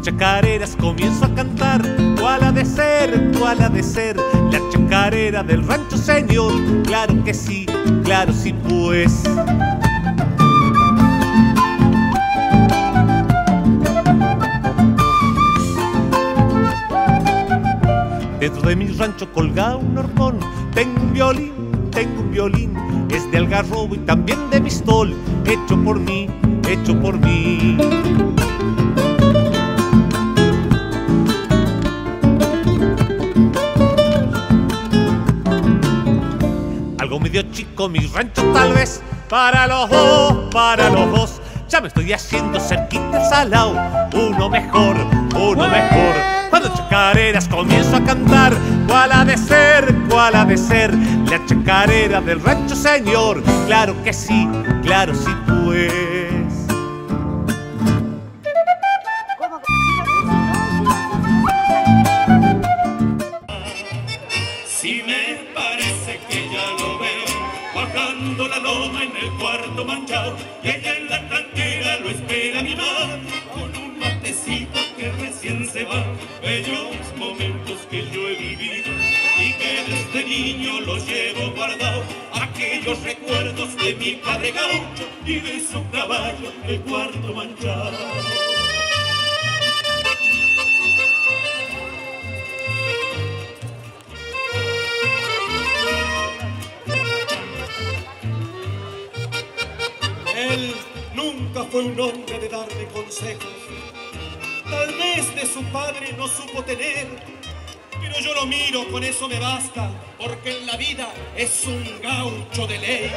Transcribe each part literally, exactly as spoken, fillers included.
Cuando chacareras comienzo a cantar, ¿cuál ha de ser, cuál ha de ser la chacarera del rancho, señor? Claro que sí, claro sí pues. Dentro de mi rancho colgado un hormón, tengo un violín, tengo un violín, es de algarrobo y también de mistol, hecho por mí, hecho por mí. Algo medio chico mi rancho tal vez, para los dos, para los dos, ya me estoy haciendo cerquita el salao, uno mejor, uno mejor. Cuando chacareras comienzo a cantar, ¿cuál ha de ser, cuál ha de ser la chacarera del rancho, señor? Claro que sí, claro sí pues. Si me parece que ya lo veo, bajando la loma en el cuarto manchado, y ella en la tranquera lo espera mi madre, con un matecito que recién se va. Bellos momentos que yo he vivido y que desde niño los llevo guardados, aquellos recuerdos de mi padre gaucho y de su caballo, el cuarto manchado. Él nunca fue un hombre de darme consejos, tal vez de su padre no supo tener, pero yo lo miro, con eso me basta, porque en la vida es un gaucho de ley.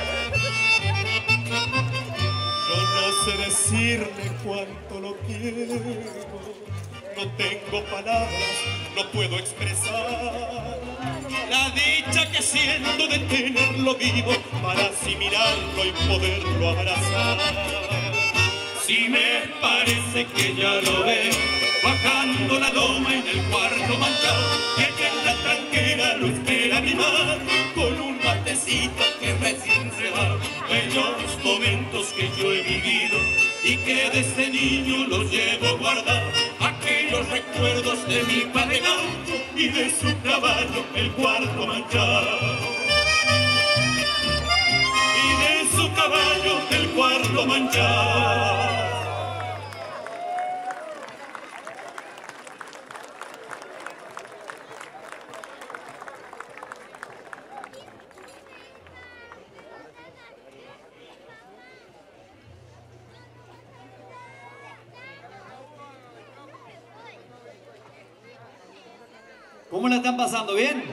Yo no sé decirle cuánto lo quiero, no tengo palabras, no puedo expresar la dicha que siento de tenerlo vivo para asimilarlo y poderlo abrazar. Si me parece que ya lo veo, bajando la loma en el cuarto manchado, que en la tranquera lo espera mi madre, con un matecito que recién se va. Bellos momentos que yo he vivido y que desde niño los llevo guardados, aquellos recuerdos de mi padre gaucho y de su caballo, el cuarto manchado. Y de su caballo, el cuarto manchado. ¿Cómo la están pasando? ¿Bien?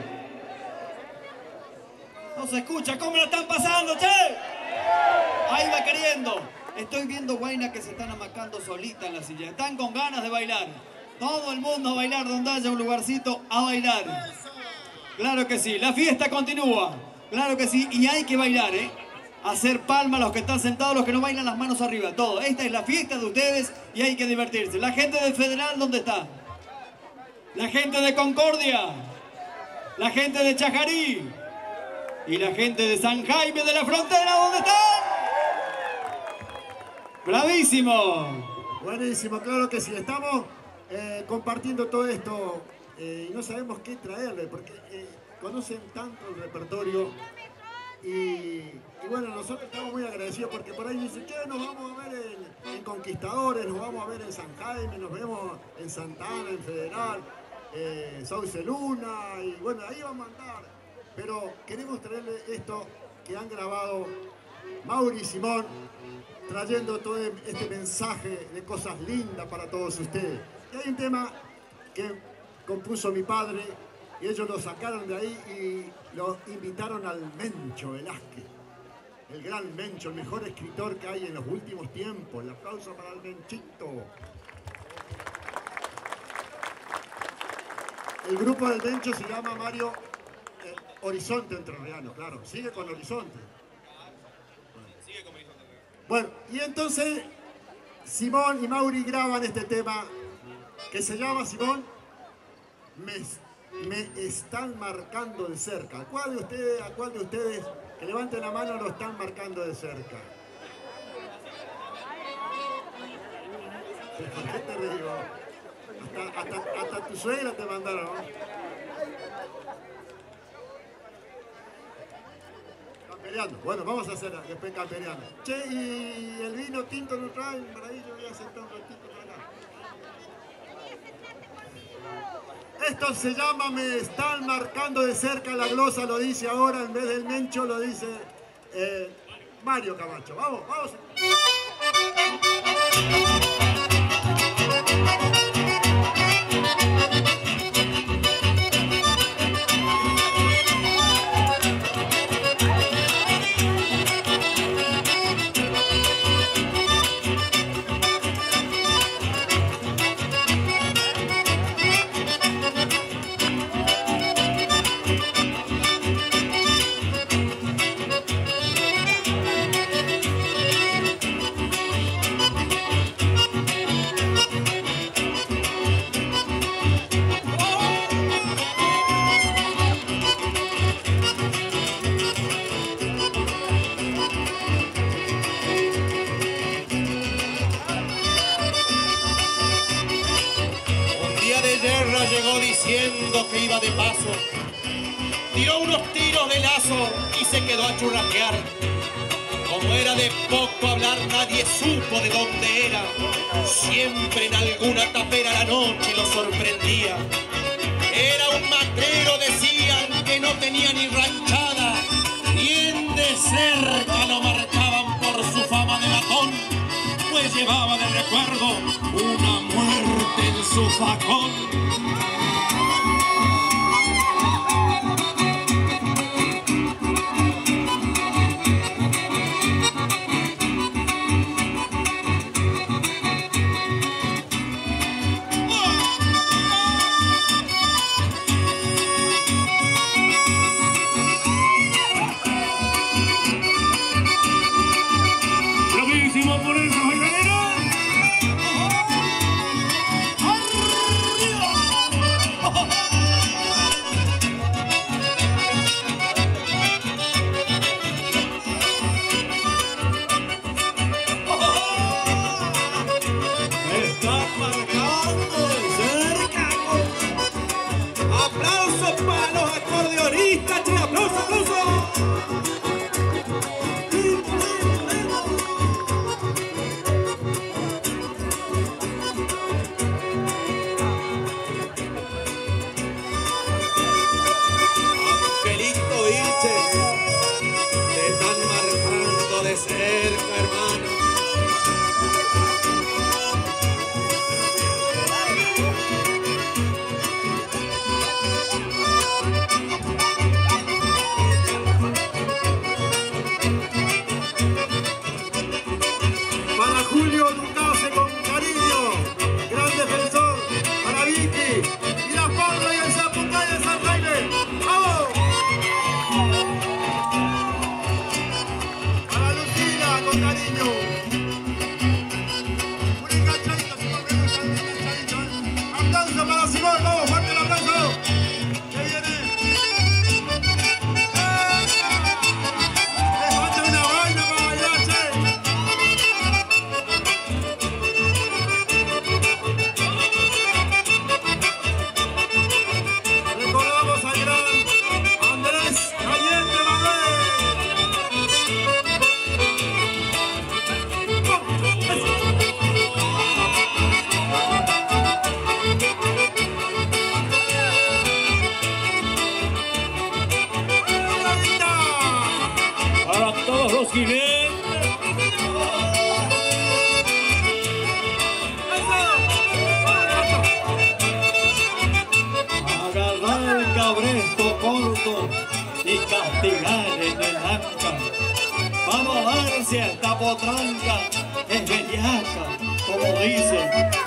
No se escucha. ¿Cómo la están pasando, che? Ahí va queriendo. Estoy viendo guainas que se están amacando solitas en la silla. Están con ganas de bailar. Todo el mundo a bailar, donde haya un lugarcito, a bailar. Claro que sí. La fiesta continúa. Claro que sí. Y hay que bailar, ¿eh? Hacer palmas los que están sentados, los que no bailan, las manos arriba. Todo. Esta es la fiesta de ustedes y hay que divertirse. La gente del Federal, ¿dónde está? La gente de Concordia, la gente de Chajarí y la gente de San Jaime de la Frontera, ¿dónde están? ¡Bravísimo! Buenísimo, claro que sí. Estamos eh, compartiendo todo esto eh, y no sabemos qué traerle, porque eh, conocen tanto el repertorio y, y bueno, nosotros estamos muy agradecidos porque por ahí dicen que nos vamos a ver en, en Conquistadores, nos vamos a ver en San Jaime, nos vemos en Santana, en Federal. Eh, Sauce Luna y bueno, ahí vamos a andar, pero queremos traerle esto que han grabado Mauri y Simón, trayendo todo este mensaje de cosas lindas para todos ustedes. Y hay un tema que compuso mi padre y ellos lo sacaron de ahí y lo invitaron al Mencho Velázquez, el gran Mencho, el mejor escritor que hay en los últimos tiempos. El aplauso para el Menchito. El grupo del Mencho se llama Mario eh, Horizonte Entrerriano, claro. Sigue con Horizonte. Bueno. Sigue con Horizonte. Bueno, y entonces Simón y Mauri graban este tema que se llama, Simón, Me, me están marcando de cerca. ¿A cuál de ustedes, a cuál de ustedes que levanten la mano lo están marcando de cerca? ¿Por qué te digo? Hasta, hasta, hasta tu suegra te mandaron, ¿no? Camperiano. Bueno, vamos a hacer después camperiano. Che, y el vino tinto no traen, por ahí yo voy a sentar un ratito para acá. Esto se llama Me están marcando de cerca la glosa, lo dice ahora, en vez del Mencho lo dice eh, Mario Camacho. Vamos, vamos. Llegó diciendo que iba de paso, tiró unos tiros de lazo y se quedó a churrasquear. Como era de poco hablar, nadie supo de dónde era. Siempre en alguna tapera la noche lo sorprendía. Era un matrero, decían, que no tenía ni ranchada, ni en de cerca lo marcaban por su fama de matón, pues llevaba de recuerdo una muerte en su facón. Y castigar en el anca. Vamos a ver si esta potranca es bellaca, como dicen.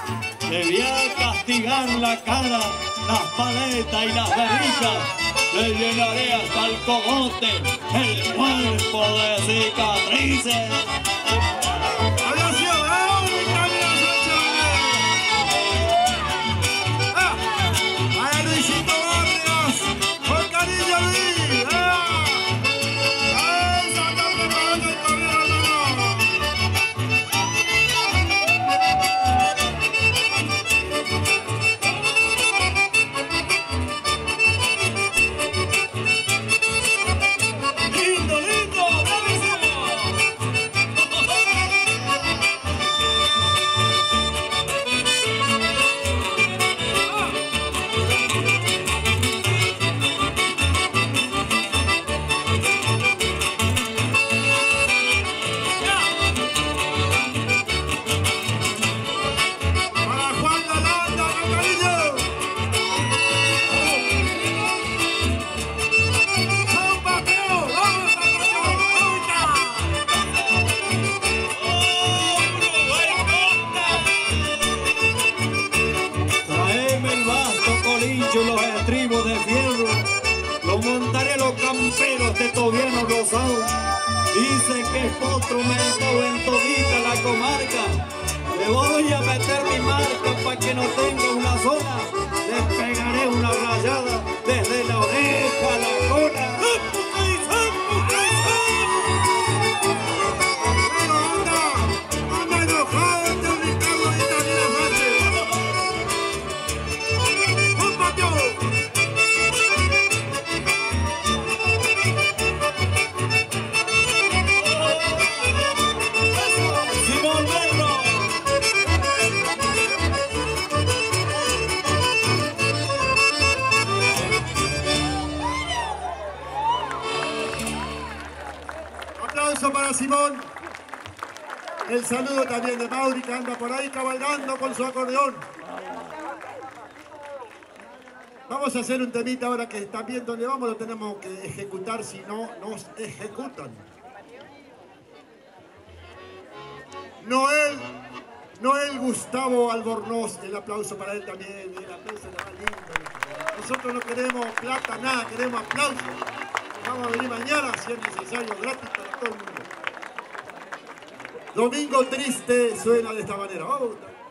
Le voy a castigar la cara, las paletas y las berricas. Le llenaré hasta el cogote, el cuerpo de cicatrices. instrumento en todita la comarca. Le voy a meter mi marca para que no tenga una zona. Les pegaré una rayada desde la oreja a la cola. Para Simón, el saludo también de Mauri, que anda por ahí cabalgando con su acordeón. Vamos a hacer un temita ahora que también donde vamos lo tenemos que ejecutar, si no nos ejecutan. Noel, Noel Gustavo Albornoz, el aplauso para él también, el aplauso le va lindo. Nosotros no queremos plata, nada, queremos aplausos. Vamos a venir mañana, si es necesario, gratis para todo el mundo. Domingo Triste suena de esta manera. Vamos.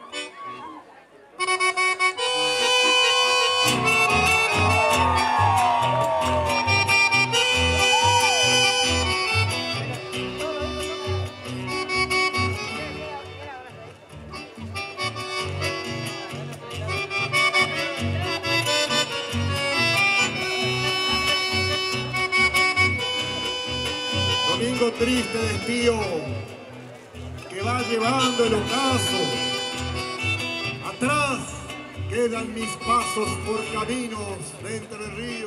Domingo triste de estío, que va llevando el ocaso. Atrás quedan mis pasos por caminos de Entre Ríos.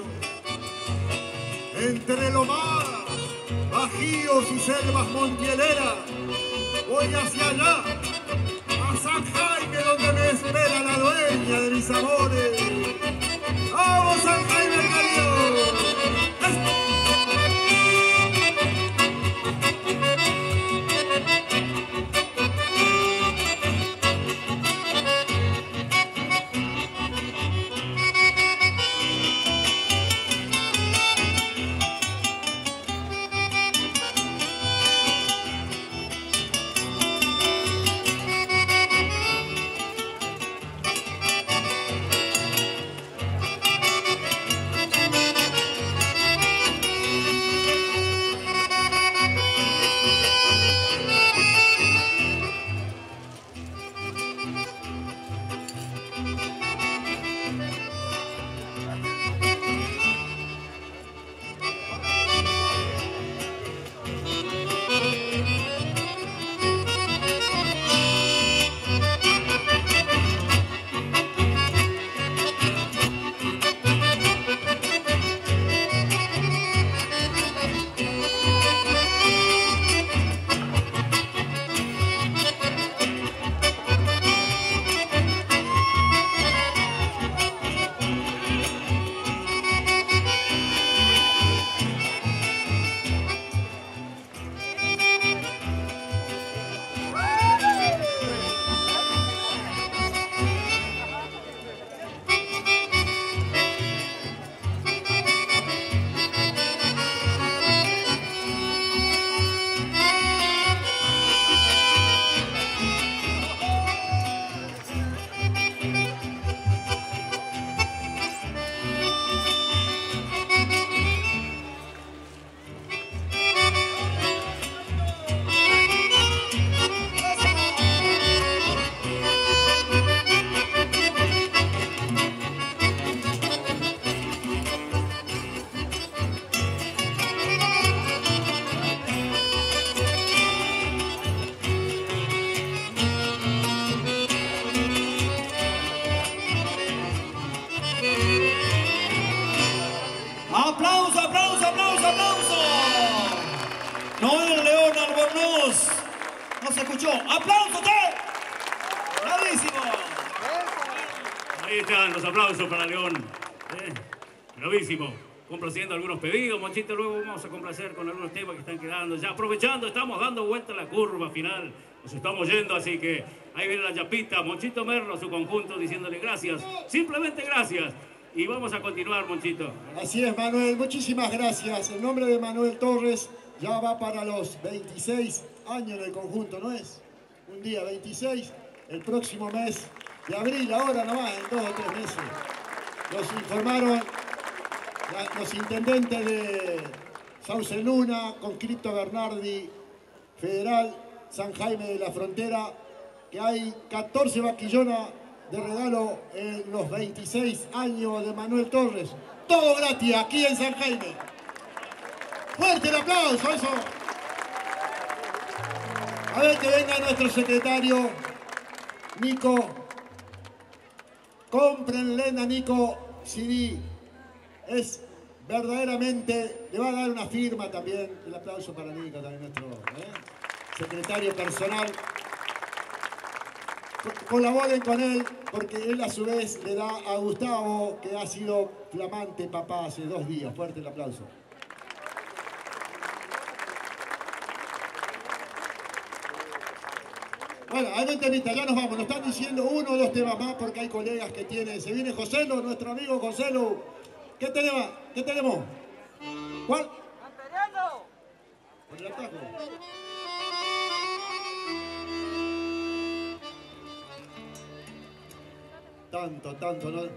Entre lomadas, bajíos y selvas montieleras, voy hacia allá, a San Jaime, donde me espera la dueña de mis amores. ¡Vamos, San Jaime el Galeón! ¡Aplauso, aplauso, aplauso, aplauso! Noel León Albornoz. No se escuchó. ¡Aplauso, che! ¡Bravísimo! Ahí están los aplausos para León. Eh, bravísimo. Complaciendo algunos pedidos, Monchito. Luego vamos a complacer con algunos temas que están quedando. Ya aprovechando, estamos dando vuelta a la curva final. Nos estamos yendo, así que ahí viene la yapita. Monchito Merlo, su conjunto, diciéndole gracias. Simplemente gracias. Y vamos a continuar, Monchito. Así es, Manuel. Muchísimas gracias. El nombre de Manuel Torres ya va para los veintiséis año en el conjunto, ¿no es? Un día, veintiséis, el próximo mes de abril, ahora nomás, en dos o tres meses. Nos informaron la, los intendentes de Sauce Luna, Conscripto Bernardi, Federal, San Jaime de la Frontera, que hay catorce vaquillonas de regalo en los veintiséis años de Manuel Torres. Todo gratis aquí en San Jaime. Fuerte el aplauso, eso. A ver que venga nuestro secretario, Nico. Cómprenle a Nico C D. Es verdaderamente, le va a dar una firma también. El aplauso para Nico, también nuestro ¿eh? secretario personal. Colaboren con él, porque él a su vez le da a Gustavo, que ha sido flamante papá hace dos días. Fuerte el aplauso. Bueno, algún temita, ya nos vamos. Nos están diciendo uno o dos temas más porque hay colegas que tienen. Se viene Joselo, nuestro amigo Joselo. ¿Qué tenemos? ¿Qué tenemos? ¿Cuál? ¡Camperiano! Por el atajo. Tanto, tanto, ¿no?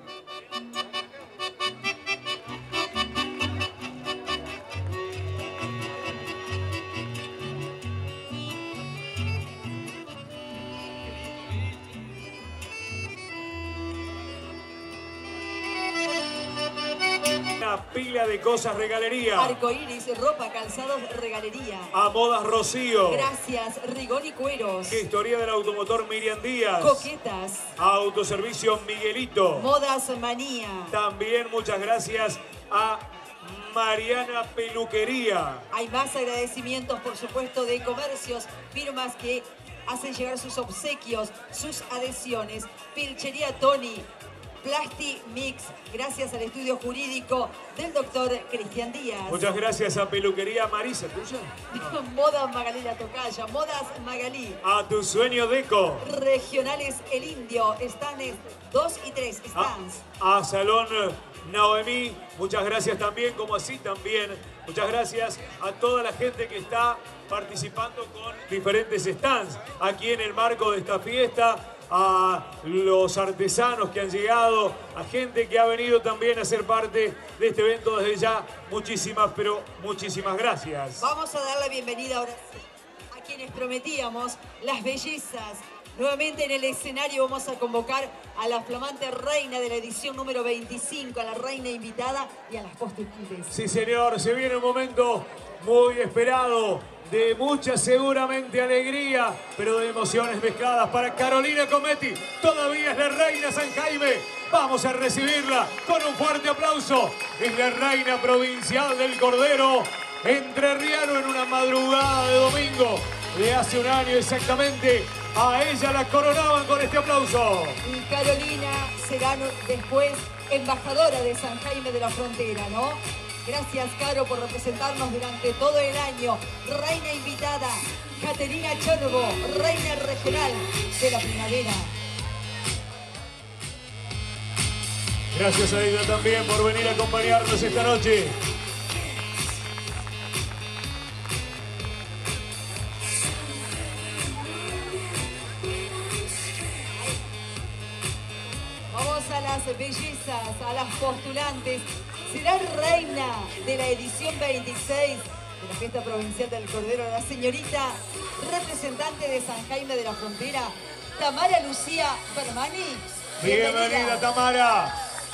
Una pila de cosas regalería. Arcoíris, ropa, calzados, regalería. A Modas Rocío. Gracias, Rigón y Cueros. Historia del automotor Miriam Díaz. Coquetas. Autoservicio Miguelito. Modas Manía. También muchas gracias a Mariana Peluquería. Hay más agradecimientos, por supuesto, de comercios, firmas que hacen llegar sus obsequios, sus adhesiones. Pilchería Tony. Plasti Mix, gracias al estudio jurídico del doctor Cristian Díaz. Muchas gracias a Peluquería Marisa, ¿tuya? No. Modas Magalí La Tocaya, Modas Magalí. A Tu Sueño Deco. Regionales El Indio, stands dos y tres, stands. A, a Salón Noemí, muchas gracias también, como así también. Muchas gracias a toda la gente que está participando con diferentes stands aquí en el marco de esta fiesta. A los artesanos que han llegado, a gente que ha venido también a ser parte de este evento desde ya. Muchísimas, pero muchísimas gracias. Vamos a dar la bienvenida ahora sí a quienes prometíamos, las bellezas. Nuevamente en el escenario vamos a convocar a la flamante reina de la edición número veinticinco, a la reina invitada y a las postulantes. Sí, señor, se viene un momento muy esperado, de mucha seguramente alegría, pero de emociones mezcladas para Carolina Cometti. Todavía es la reina San Jaime. Vamos a recibirla con un fuerte aplauso. Es la reina provincial del Cordero entrerriano en una madrugada de domingo de hace un año exactamente. A ella la coronaban con este aplauso. Y Carolina será después embajadora de San Jaime de la Frontera, ¿no? Gracias, Caro, por representarnos durante todo el año. Reina invitada, Caterina Chorbo, reina regional de la primavera. Gracias a ella también por venir a acompañarnos esta noche. Vamos a las bellezas, a las postulantes. Será reina de la edición veintiséis de la Fiesta Provincial del Cordero, la señorita representante de San Jaime de la Frontera, Tamara Lucía Fermani. Bienvenida, Bienvenida Tamara.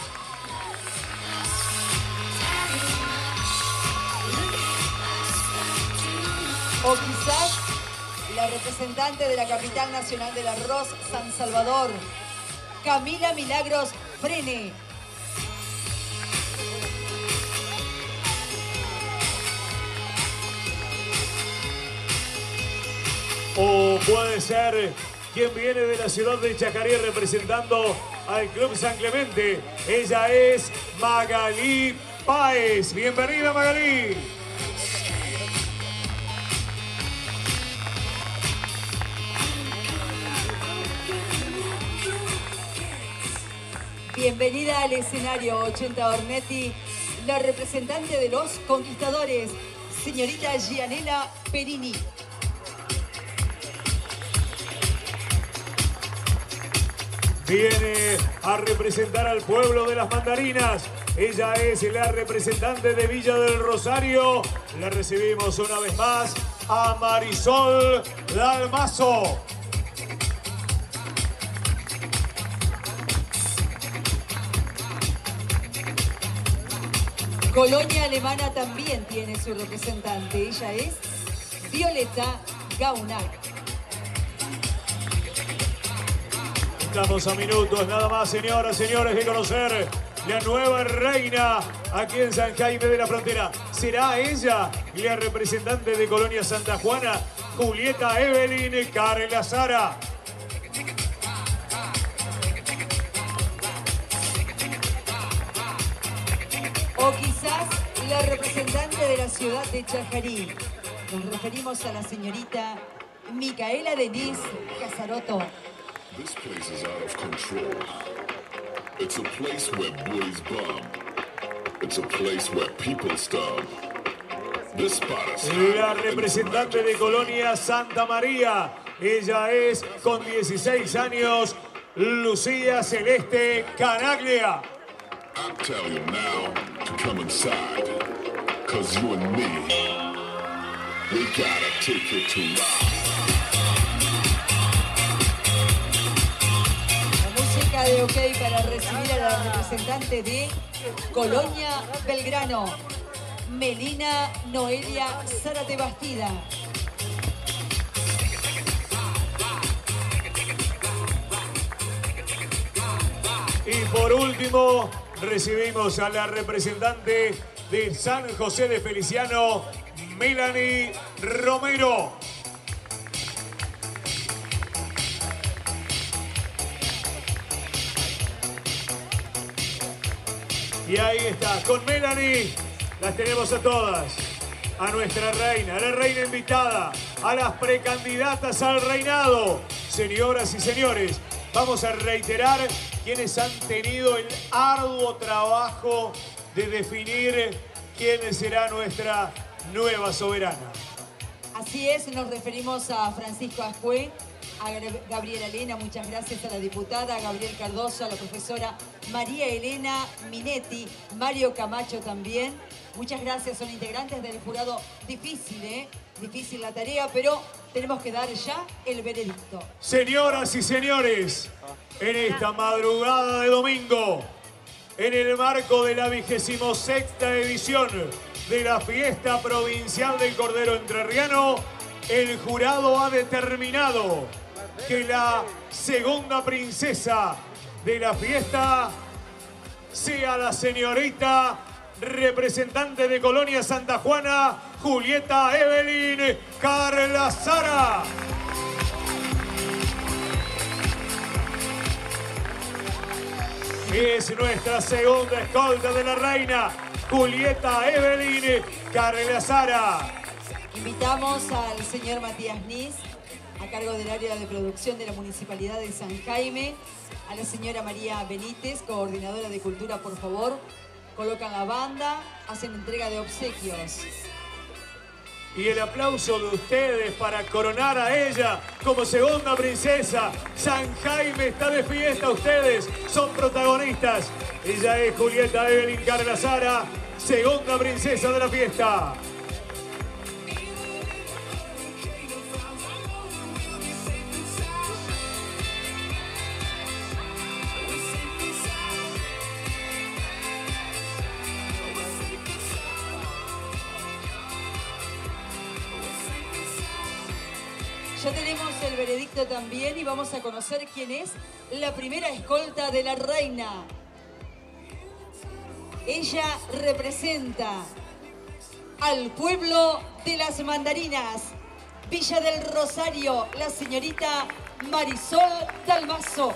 O quizás la representante de la capital nacional del arroz, San Salvador, Camila Milagros Frene. O puede ser quien viene de la ciudad de Chacarí representando al Club San Clemente. Ella es Magalí Páez. Bienvenida, Magalí. Bienvenida al escenario ochenta Ornetti, la representante de los conquistadores, señorita Gianela Perini. viene a representar al pueblo de las mandarinas. Ella es la representante de Villa del Rosario. La recibimos una vez más a Marisol Dalmazo. Colonia Alemana también tiene su representante. Ella es Violeta Gaunac. Estamos a minutos nada más, señoras, señores, de conocer la nueva reina aquí en San Jaime de la Frontera. ¿Será ella la representante de Colonia Santa Juana, Julieta Evelyn Carla Sara? O quizás la representante de la ciudad de Chajarí. Nos referimos a la señorita Micaela Denise Casaroto. This place is out of control. It's a place where boys bomb. It's a place where people stomp. This spot is La representante de Colonia Santa María. Ella es, con dieciséis años, Lucía Celeste Canaglia. I tell you now to come inside. Cause you and me, we gotta take it to ride. De OK para recibir a la representante de Colonia Belgrano, Melina Noelia Zárate Bastida. Y por último, recibimos a la representante de San José de Feliciano, Melanie Romero. Y ahí está, con Melanie las tenemos a todas. A nuestra reina, a la reina invitada, a las precandidatas al reinado. Señoras y señores, vamos a reiterar quienes han tenido el arduo trabajo de definir quién será nuestra nueva soberana. Así es, nos referimos a Francisco Ascue, a Gabriela Elena, muchas gracias a la diputada, a Gabriel Cardoso, a la profesora María Elena Minetti, Mario Camacho también. Muchas gracias, son integrantes del jurado. Difícil, ¿eh? Difícil la tarea, pero tenemos que dar ya el veredicto. Señoras y señores, en esta madrugada de domingo, en el marco de la vigésimo sexta edición de la Fiesta Provincial del Cordero Entrerriano, el jurado ha determinado que la segunda princesa de la fiesta sea la señorita representante de Colonia Santa Juana, Julieta Evelyn Carla Sara. Es nuestra segunda escolta de la reina, Julieta Evelyn Carla Sara. Invitamos al señor Matías Nis, a cargo del área de producción de la Municipalidad de San Jaime, a la señora María Benítez, coordinadora de Cultura, por favor. Colocan la banda, hacen entrega de obsequios. Y el aplauso de ustedes para coronar a ella como segunda princesa. San Jaime está de fiesta, ustedes son protagonistas. Ella es Julieta Evelyn Carla Sara, segunda princesa de la fiesta. Ya tenemos el veredicto también y vamos a conocer quién es la primera escolta de la reina. Ella representa al pueblo de las mandarinas, Villa del Rosario, la señorita Marisol Dalmazo.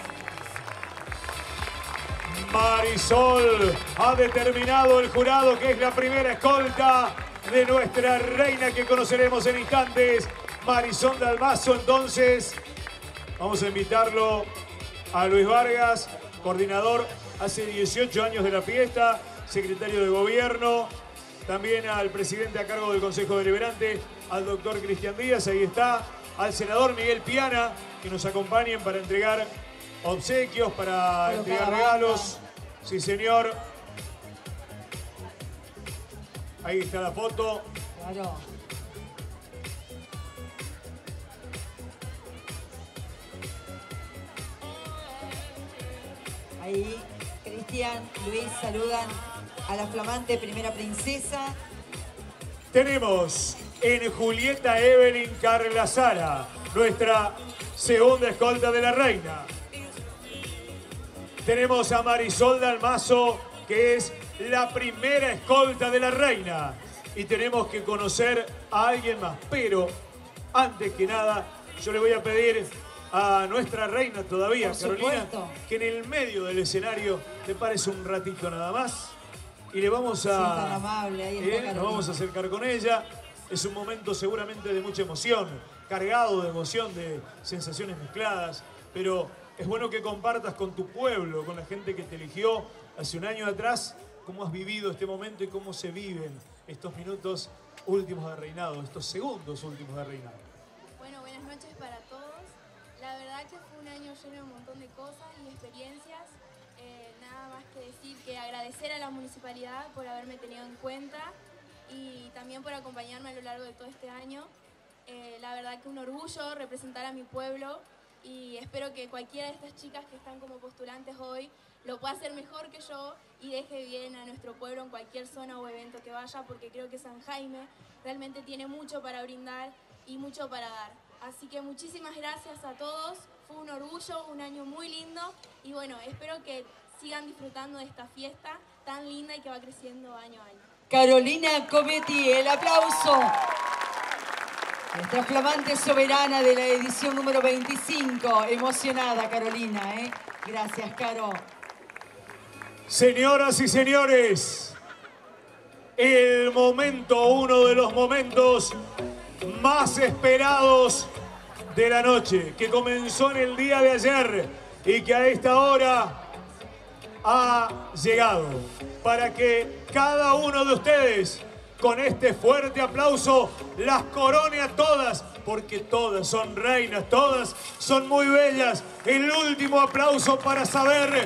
Marisol ha determinado el jurado que es la primera escolta de nuestra reina que conoceremos en instantes. Marisol Dalmazo, entonces vamos a invitarlo a Luis Vargas, coordinador hace dieciocho años de la fiesta, secretario de gobierno, también al presidente a cargo del Consejo Deliberante, al doctor Cristian Díaz, ahí está, al senador Miguel Piana, que nos acompañen para entregar obsequios para entregar regalos. Sí, señor. Ahí está la foto. Claro. Ahí, Cristian, Luis, saludan a la flamante primera princesa. Tenemos en Julieta Evelyn Carla Sara, nuestra segunda escolta de la reina. Tenemos a Marisol Dalmazo, que es la primera escolta de la reina. Y tenemos que conocer a alguien más. Pero, antes que nada, yo le voy a pedir a nuestra reina todavía, Por Carolina, supuesto. que en el medio del escenario te pares un ratito nada más. Y le vamos Sí, tan a... amable, ahí está eh, Carolina. nos vamos a acercar con ella. Es un momento seguramente de mucha emoción, cargado de emoción, de sensaciones mezcladas. Pero es bueno que compartas con tu pueblo, con la gente que te eligió hace un año atrás, cómo has vivido este momento y cómo se viven estos minutos últimos de reinado, estos segundos últimos de reinado. Bueno, buenas noches para todos. La verdad que fue un año lleno de un montón de cosas y experiencias. Eh, nada más que decir que agradecer a la municipalidad por haberme tenido en cuenta y también por acompañarme a lo largo de todo este año. Eh, la verdad que un orgullo representar a mi pueblo y espero que cualquiera de estas chicas que están como postulantes hoy lo pueda hacer mejor que yo y deje bien a nuestro pueblo en cualquier zona o evento que vaya, porque creo que San Jaime realmente tiene mucho para brindar y mucho para dar. Así que muchísimas gracias a todos, fue un orgullo, un año muy lindo y bueno, espero que sigan disfrutando de esta fiesta tan linda y que va creciendo año a año. Carolina Cometti, el aplauso. Nuestra flamante soberana de la edición número veinticinco. Emocionada, Carolina, ¿eh? Gracias, Caro. Señoras y señores, el momento, uno de los momentos más esperados de la noche, que comenzó en el día de ayer y que a esta hora ha llegado para que cada uno de ustedes, con este fuerte aplauso, las corone a todas, porque todas son reinas, todas son muy bellas. El último aplauso para saber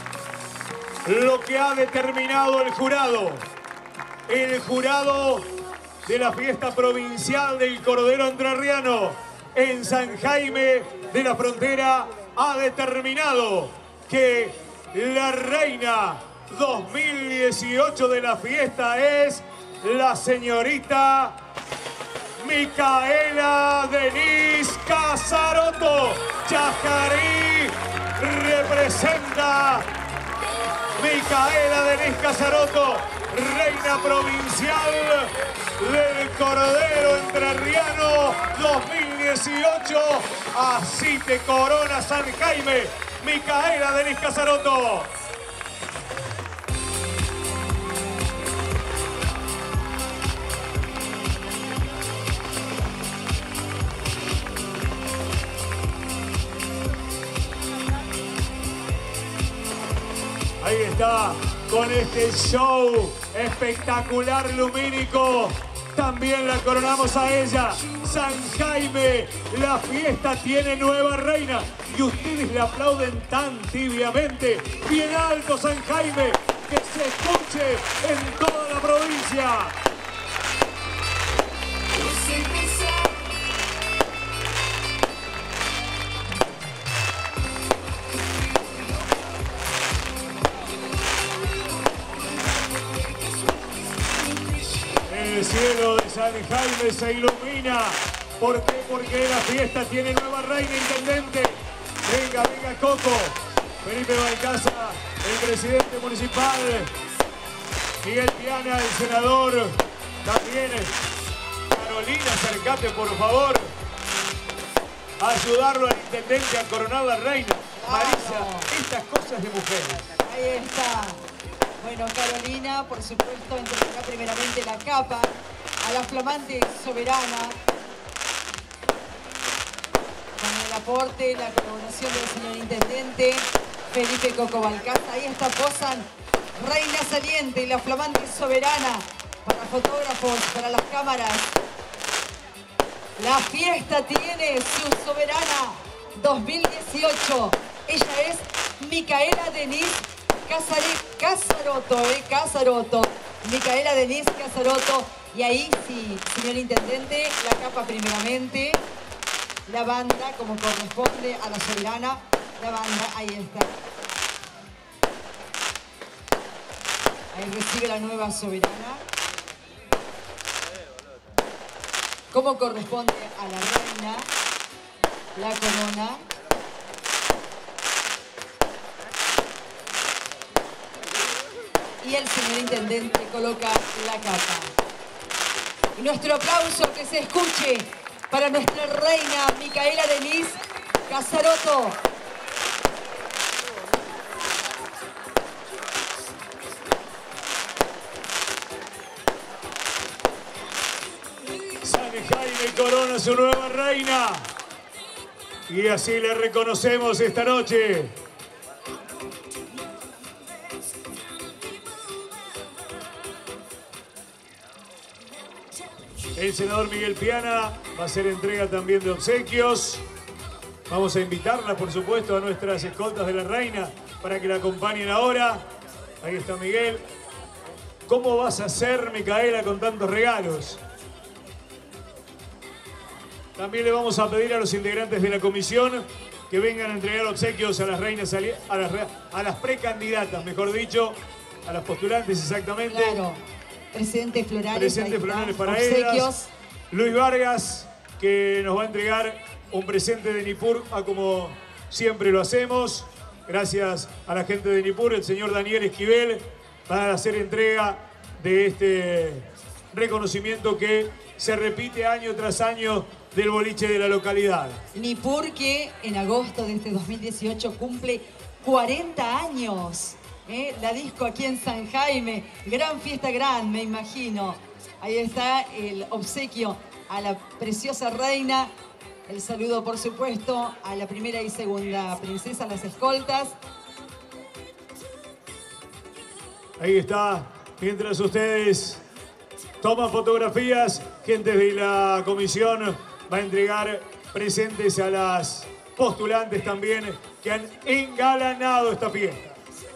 lo que ha determinado el jurado. El jurado de la fiesta provincial del Cordero Entrerriano en San Jaime de la Frontera ha determinado que la reina dos mil dieciocho de la fiesta es la señorita Micaela Denise Casaroto. Chajarí representa Micaela Denise Casaroto, reina provincial del Cordero Entrerriano dos mil dieciocho. Así te corona San Jaime, Micaela Denise Casaroto. Ahí está, con este show espectacular lumínico. También la coronamos a ella. San Jaime, la fiesta tiene nueva reina. Y ustedes le aplauden tan tibiamente. Bien alto San Jaime, que se escuche en toda la provincia. El cielo de San Jaime se ilumina. ¿Por qué? Porque la fiesta tiene nueva reina, intendente. Venga, venga, Coco. Felipe Balcaza, el presidente municipal. Miguel Piana, el senador. También Carolina, acercate, por favor. A ayudarlo al intendente a coronar la reina. Marisa, estas cosas de mujeres. Ahí está. Bueno, Carolina, por supuesto, entregará primeramente la capa a la flamante soberana, con el aporte, la colaboración del señor intendente Felipe Coco Balcaza. Ahí está, posan reina saliente y la flamante soberana para fotógrafos, para las cámaras. La fiesta tiene su soberana dos mil dieciocho. Ella es Micaela Denise Casaroto, ¿eh? Casaroto. Micaela Denise Casaroto. Y ahí sí, señor intendente, la capa primeramente. La banda, como corresponde a la soberana. La banda, ahí está. Ahí recibe la nueva soberana. Como corresponde a la reina, la corona. Y el señor intendente coloca la capa. Y nuestro aplauso que se escuche para nuestra reina Micaela Denise Casaroto. San Jaime corona su nueva reina. Y así le reconocemos esta noche. El senador Miguel Piana va a hacer entrega también de obsequios. Vamos a invitarla, por supuesto, a nuestras escoltas de la reina para que la acompañen ahora. Ahí está Miguel. ¿Cómo vas a hacer, Micaela, con tantos regalos? También le vamos a pedir a los integrantes de la comisión que vengan a entregar obsequios a las reinas, a las, a las precandidatas, mejor dicho, a las postulantes exactamente. Claro. Presentes florales. Presentes florales para ellas. Luis Vargas, que nos va a entregar un presente de Nippur, a como siempre lo hacemos. Gracias a la gente de Nippur, el señor Daniel Esquivel, van a hacer entrega de este reconocimiento que se repite año tras año del boliche de la localidad. Nippur, que en agosto de este dos mil dieciocho cumple cuarenta años. ¿Eh? La disco aquí en San Jaime, gran fiesta gran, me imagino. Ahí está el obsequio a la preciosa reina. El saludo, por supuesto, a la primera y segunda princesa, las escoltas. Ahí está, mientras ustedes toman fotografías, gente de la comisión va a entregar presentes a las postulantes también que han engalanado esta fiesta.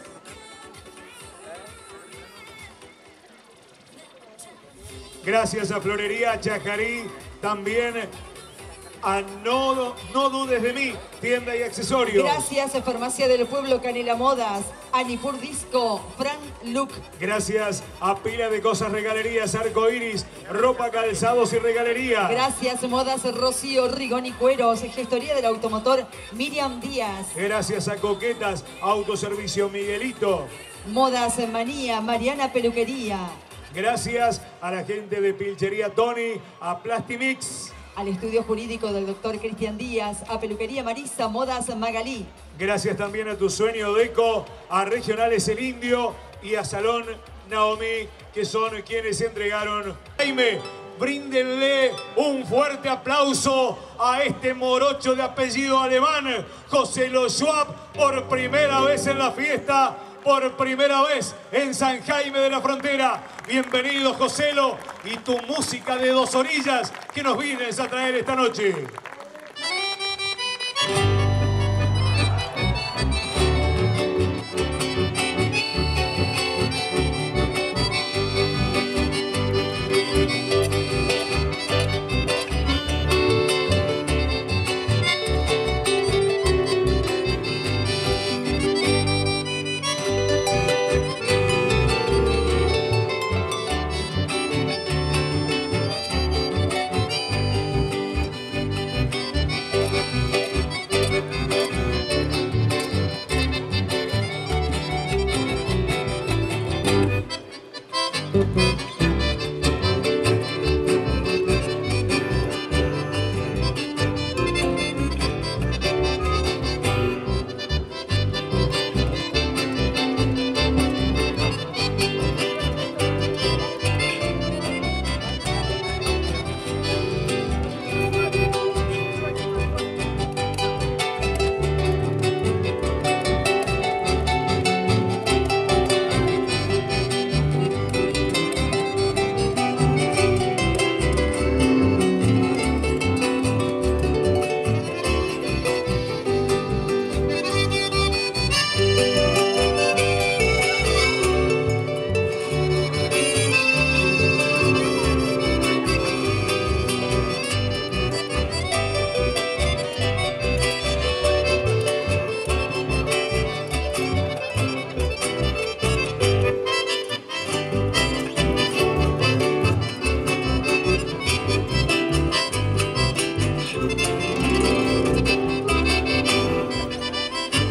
Gracias a Florería Chajarí, también a No, no Dudes de Mí, tienda y accesorios. Gracias a Farmacia del Pueblo, Canela Modas, a Nippur Disco, Frank Look. Gracias a Pila de Cosas Regalerías, Arco Iris, ropa, calzados y regalería. Gracias Modas Rocío, Rigón y Cueros, Gestoría del Automotor, Miriam Díaz. Gracias a Coquetas, Autoservicio Miguelito. Modas Manía, Mariana Peluquería. Gracias a la gente de Pilchería Tony, a Plastimix. Al estudio jurídico del doctor Cristian Díaz, a Peluquería Marisa, Modas Magalí. Gracias también a Tu Sueño Deco, a Regionales El Indio y a Salón Naomi, que son quienes entregaron. Jaime, bríndenle un fuerte aplauso a este morocho de apellido alemán, José Lo Schwab, por primera vez en la fiesta. Por primera vez en San Jaime de la Frontera. Bienvenido, Joselo, y tu música de dos orillas que nos vienes a traer esta noche.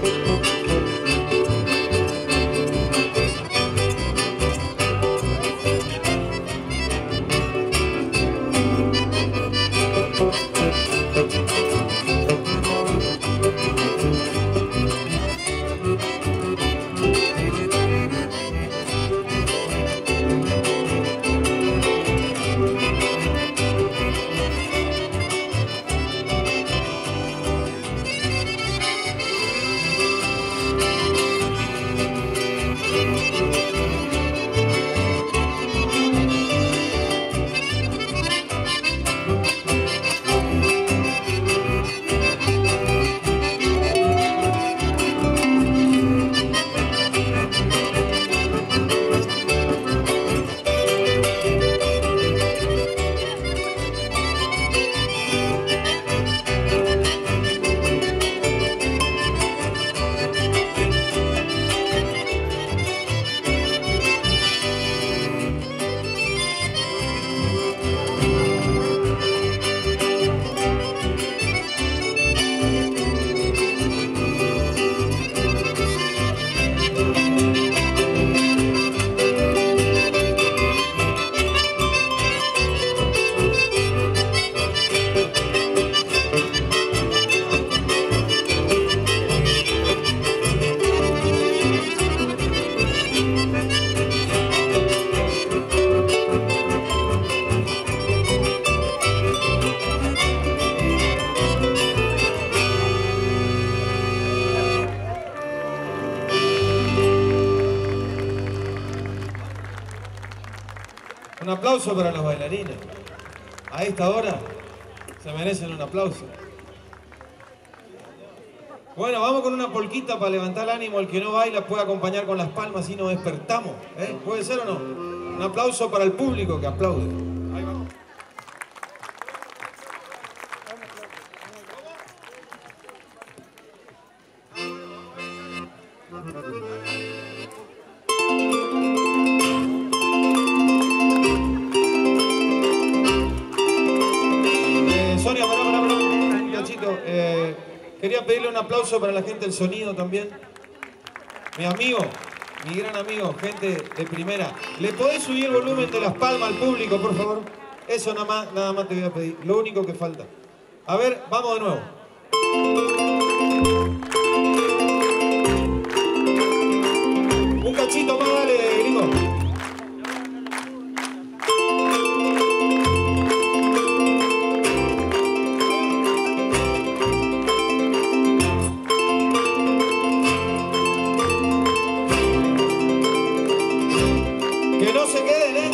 Un aplauso para los bailarines. A esta hora se merecen un aplauso. Bueno, vamos con una polquita para levantar el ánimo. El que no baila puede acompañar con las palmas y nos despertamos. ¿Eh? ¿Puede ser o no? Un aplauso para el público que aplaude. Ahí vamos. Sonia, pará, pará, pará, un cachito. Eh, quería pedirle un aplauso para la gente del sonido también. Mi amigo, mi gran amigo, gente de primera. ¿Le podés subir el volumen de las palmas al público, por favor? Eso nada más, nada más te voy a pedir. Lo único que falta. A ver, vamos de nuevo. Un cachito más, dale, gringo. Que no se queden, ¿eh?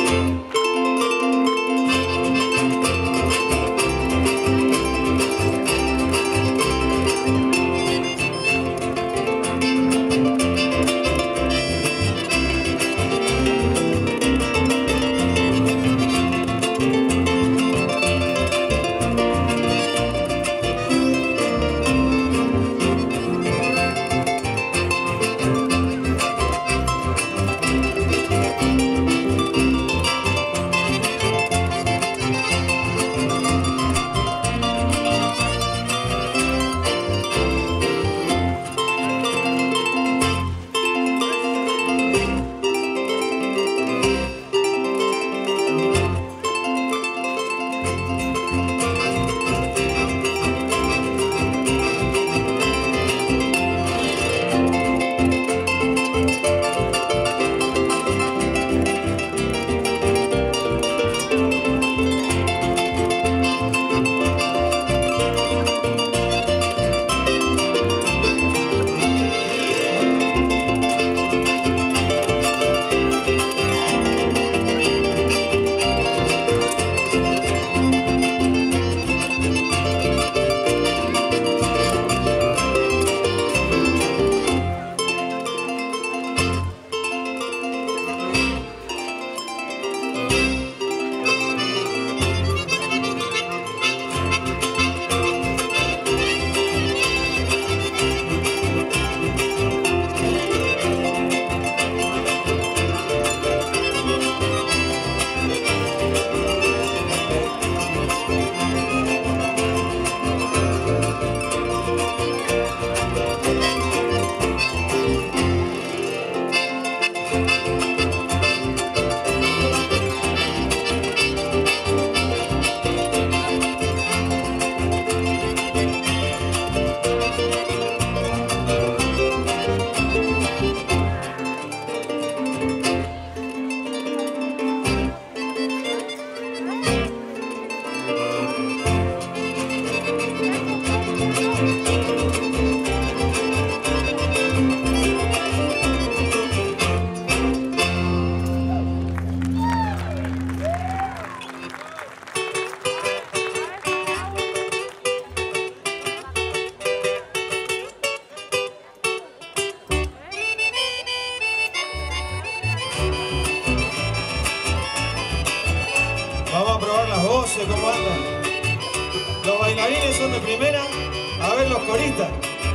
muchachos, ¿cómo andan? Los bailarines son de primera. A ver los coristas.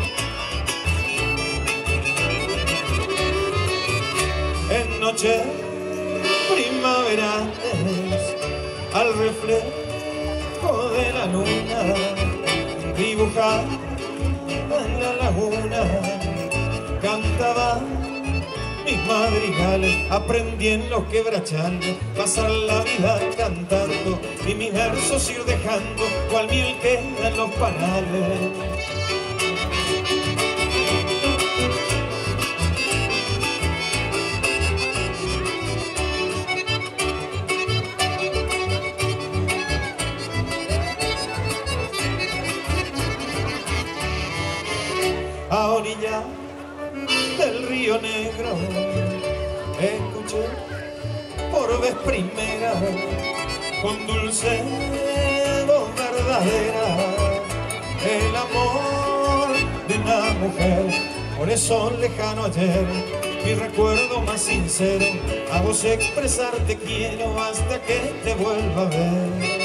En noche primaverales, al reflejo de la luna, dibujada en la laguna, cantaba mis madrigales, aprendí en los quebrachales, pasar la vida cantando y mis versos ir dejando, cual miel queda en los panales. A orilla del río Negro escuché por vez primera con dulce voz verdadera el amor de una mujer. Por eso lejano ayer, mi recuerdo más sincero, a vos expresarte quiero hasta que te vuelva a ver.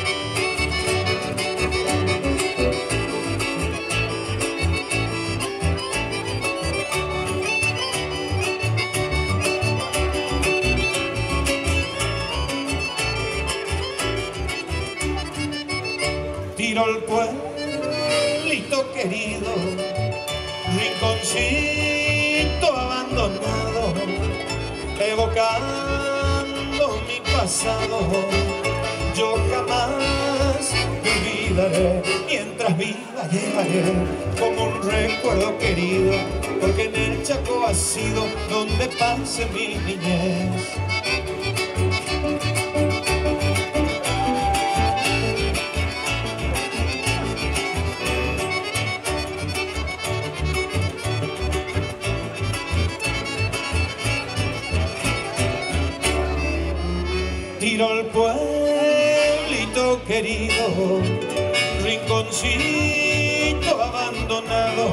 Tiro el pueblito querido, rinconcito abandonado, evocando mi pasado. Yo jamás te olvidaré, mientras viva llevaré como un recuerdo querido, porque en el Chaco ha sido donde pasé mi niñez. Tiro el pueblito querido, rinconcito abandonado,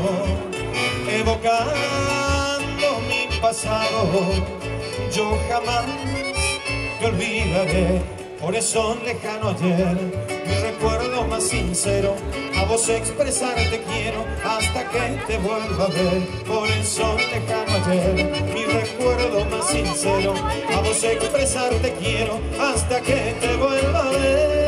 evocando mi pasado. Yo jamás te olvidaré, por eso lejano ayer, mi recuerdo más sincero, a vos expresarte quiero hasta que te vuelva a ver. Por eso lejano ayer, mi recuerdo más sincero, a vos expresarte quiero hasta que te vuelva a ver.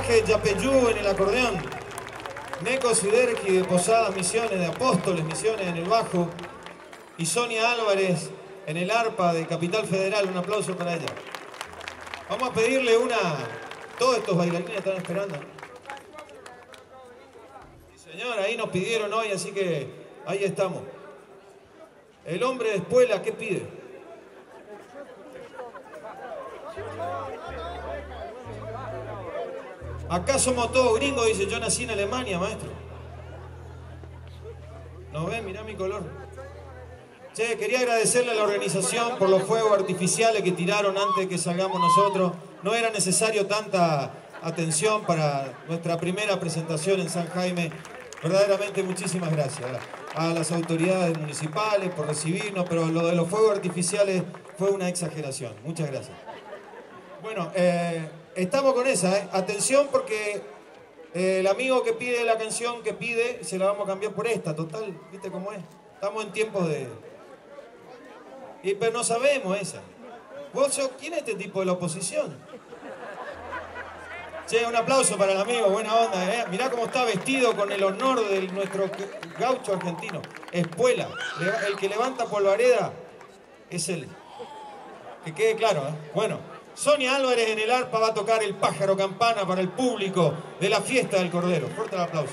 Jorge Yapeyú en el acordeón. Neko Siderki de Posadas Misiones, de Apóstoles Misiones en el bajo. Y Sonia Álvarez en el arpa de Capital Federal. Un aplauso para ella. Vamos a pedirle una... Todos estos bailarines están esperando. Sí, señor, ahí nos pidieron hoy, así que ahí estamos. El hombre de espuela, ¿qué pide? Acá somos todos gringos, dice, yo nací en Alemania, maestro. ¿No ven? Mirá mi color. Che, quería agradecerle a la organización por los fuegos artificiales que tiraron antes de que salgamos nosotros. No era necesario tanta atención para nuestra primera presentación en San Jaime. Verdaderamente muchísimas gracias a las autoridades municipales por recibirnos, pero lo de los fuegos artificiales fue una exageración. Muchas gracias. Bueno, eh, estamos con esa, ¿eh? Atención porque eh, el amigo que pide la canción que pide, se la vamos a cambiar por esta, total, ¿viste cómo es? Estamos en tiempos de... Y, pero no sabemos esa. ¿Vos sos, quién es este tipo de la oposición? Che, un aplauso para el amigo, buena onda, ¿eh? Mirá cómo está vestido con el honor de nuestro gaucho argentino. Espuela, el que levanta polvareda es él. Que quede claro, ¿eh? Bueno, Sonia Álvarez en el arpa va a tocar el pájaro campana para el público de la fiesta del Cordero. Fuerte el aplauso.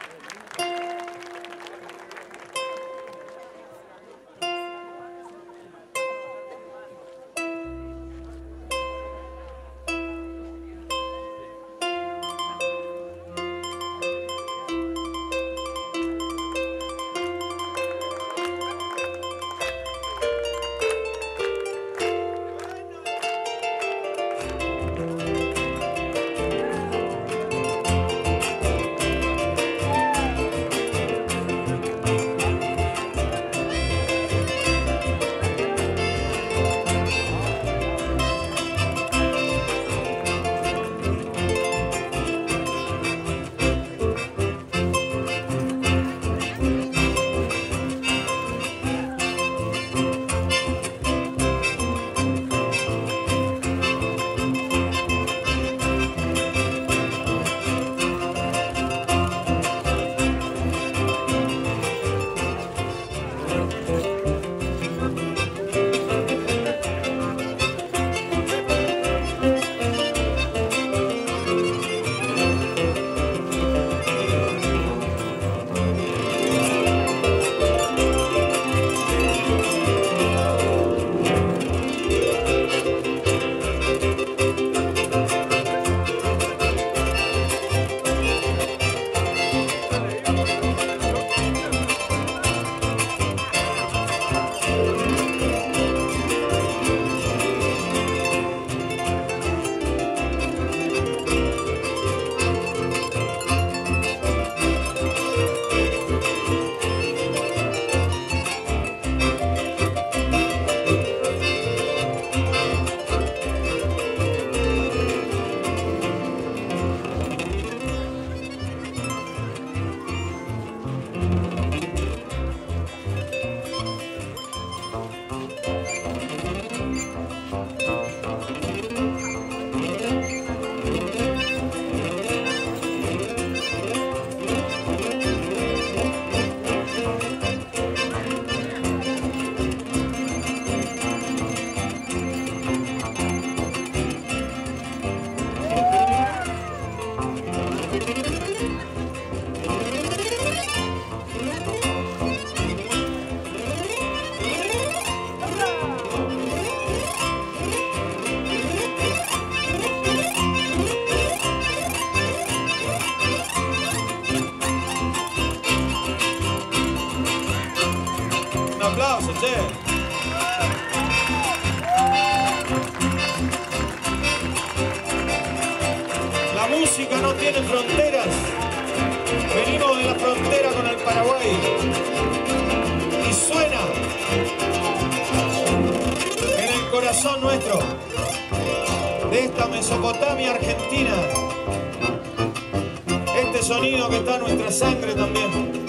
aplauso, che. La música no tiene fronteras. Venimos de la frontera con el Paraguay. Y suena en el corazón nuestro de esta Mesopotamia argentina. Este sonido que está en nuestra sangre también.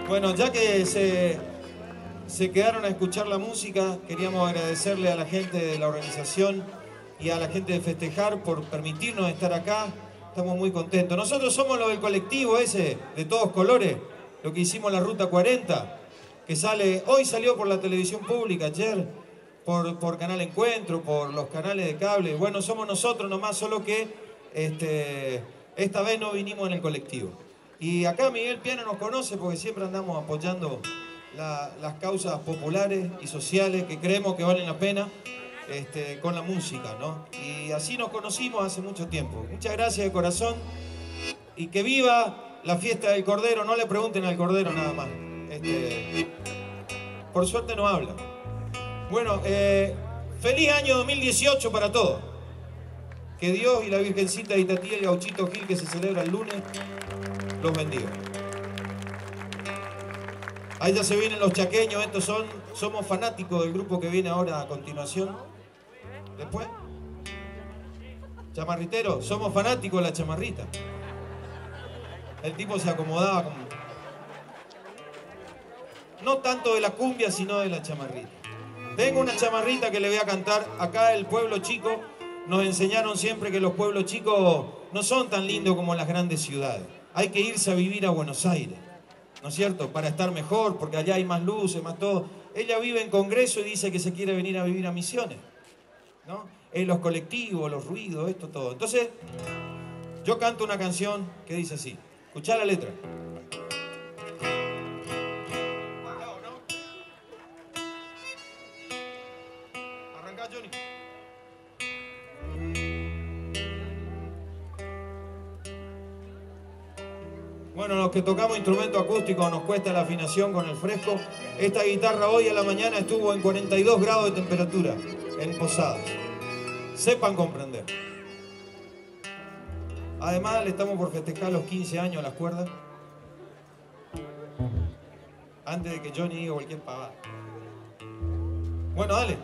Bueno, ya que se, se quedaron a escuchar la música, queríamos agradecerle a la gente de la organización y a la gente de Festejar por permitirnos estar acá. Estamos muy contentos. Nosotros somos los del colectivo ese, de todos colores, lo que hicimos la Ruta cuarenta, que sale, hoy salió por la televisión pública, ayer, por, por Canal Encuentro, por los canales de cable. Bueno, somos nosotros nomás, solo que este, esta vez no vinimos en el colectivo. Y acá Miguel Piana nos conoce porque siempre andamos apoyando la, las causas populares y sociales que creemos que valen la pena este, con la música, ¿no? Y así nos conocimos hace mucho tiempo. Muchas gracias de corazón y que viva la fiesta del Cordero. No le pregunten al Cordero nada más. Este, por suerte no habla. Bueno, eh, feliz año dos mil dieciocho para todos. Que Dios y la Virgencita de Itatí y el Gauchito Gil, que se celebra el lunes, los bendiga. Ahí ya se vienen los chaqueños, estos son, somos fanáticos del grupo que viene ahora a continuación. Después, chamarritero, somos fanáticos de la chamarrita. El tipo se acomodaba como... No tanto de la cumbia, sino de la chamarrita. Tengo una chamarrita que le voy a cantar. Acá el pueblo chico, nos enseñaron siempre que los pueblos chicos no son tan lindos como las grandes ciudades. Hay que irse a vivir a Buenos Aires, ¿no es cierto? Para estar mejor, porque allá hay más luces, más todo. Ella vive en Congreso y dice que se quiere venir a vivir a Misiones, ¿no? En los colectivos, los ruidos, esto todo. Entonces, yo canto una canción que dice así. Escuchá la letra. Arrancá, Johnny. Bueno, los que tocamos instrumentos acústicos nos cuesta la afinación con el fresco. Esta guitarra hoy a la mañana estuvo en cuarenta y dos grados de temperatura en Posadas. Sepan comprender. Además, le estamos por festejar los quince años a las cuerdas. Antes de que Johnny diga cualquier pavada. Bueno, dale.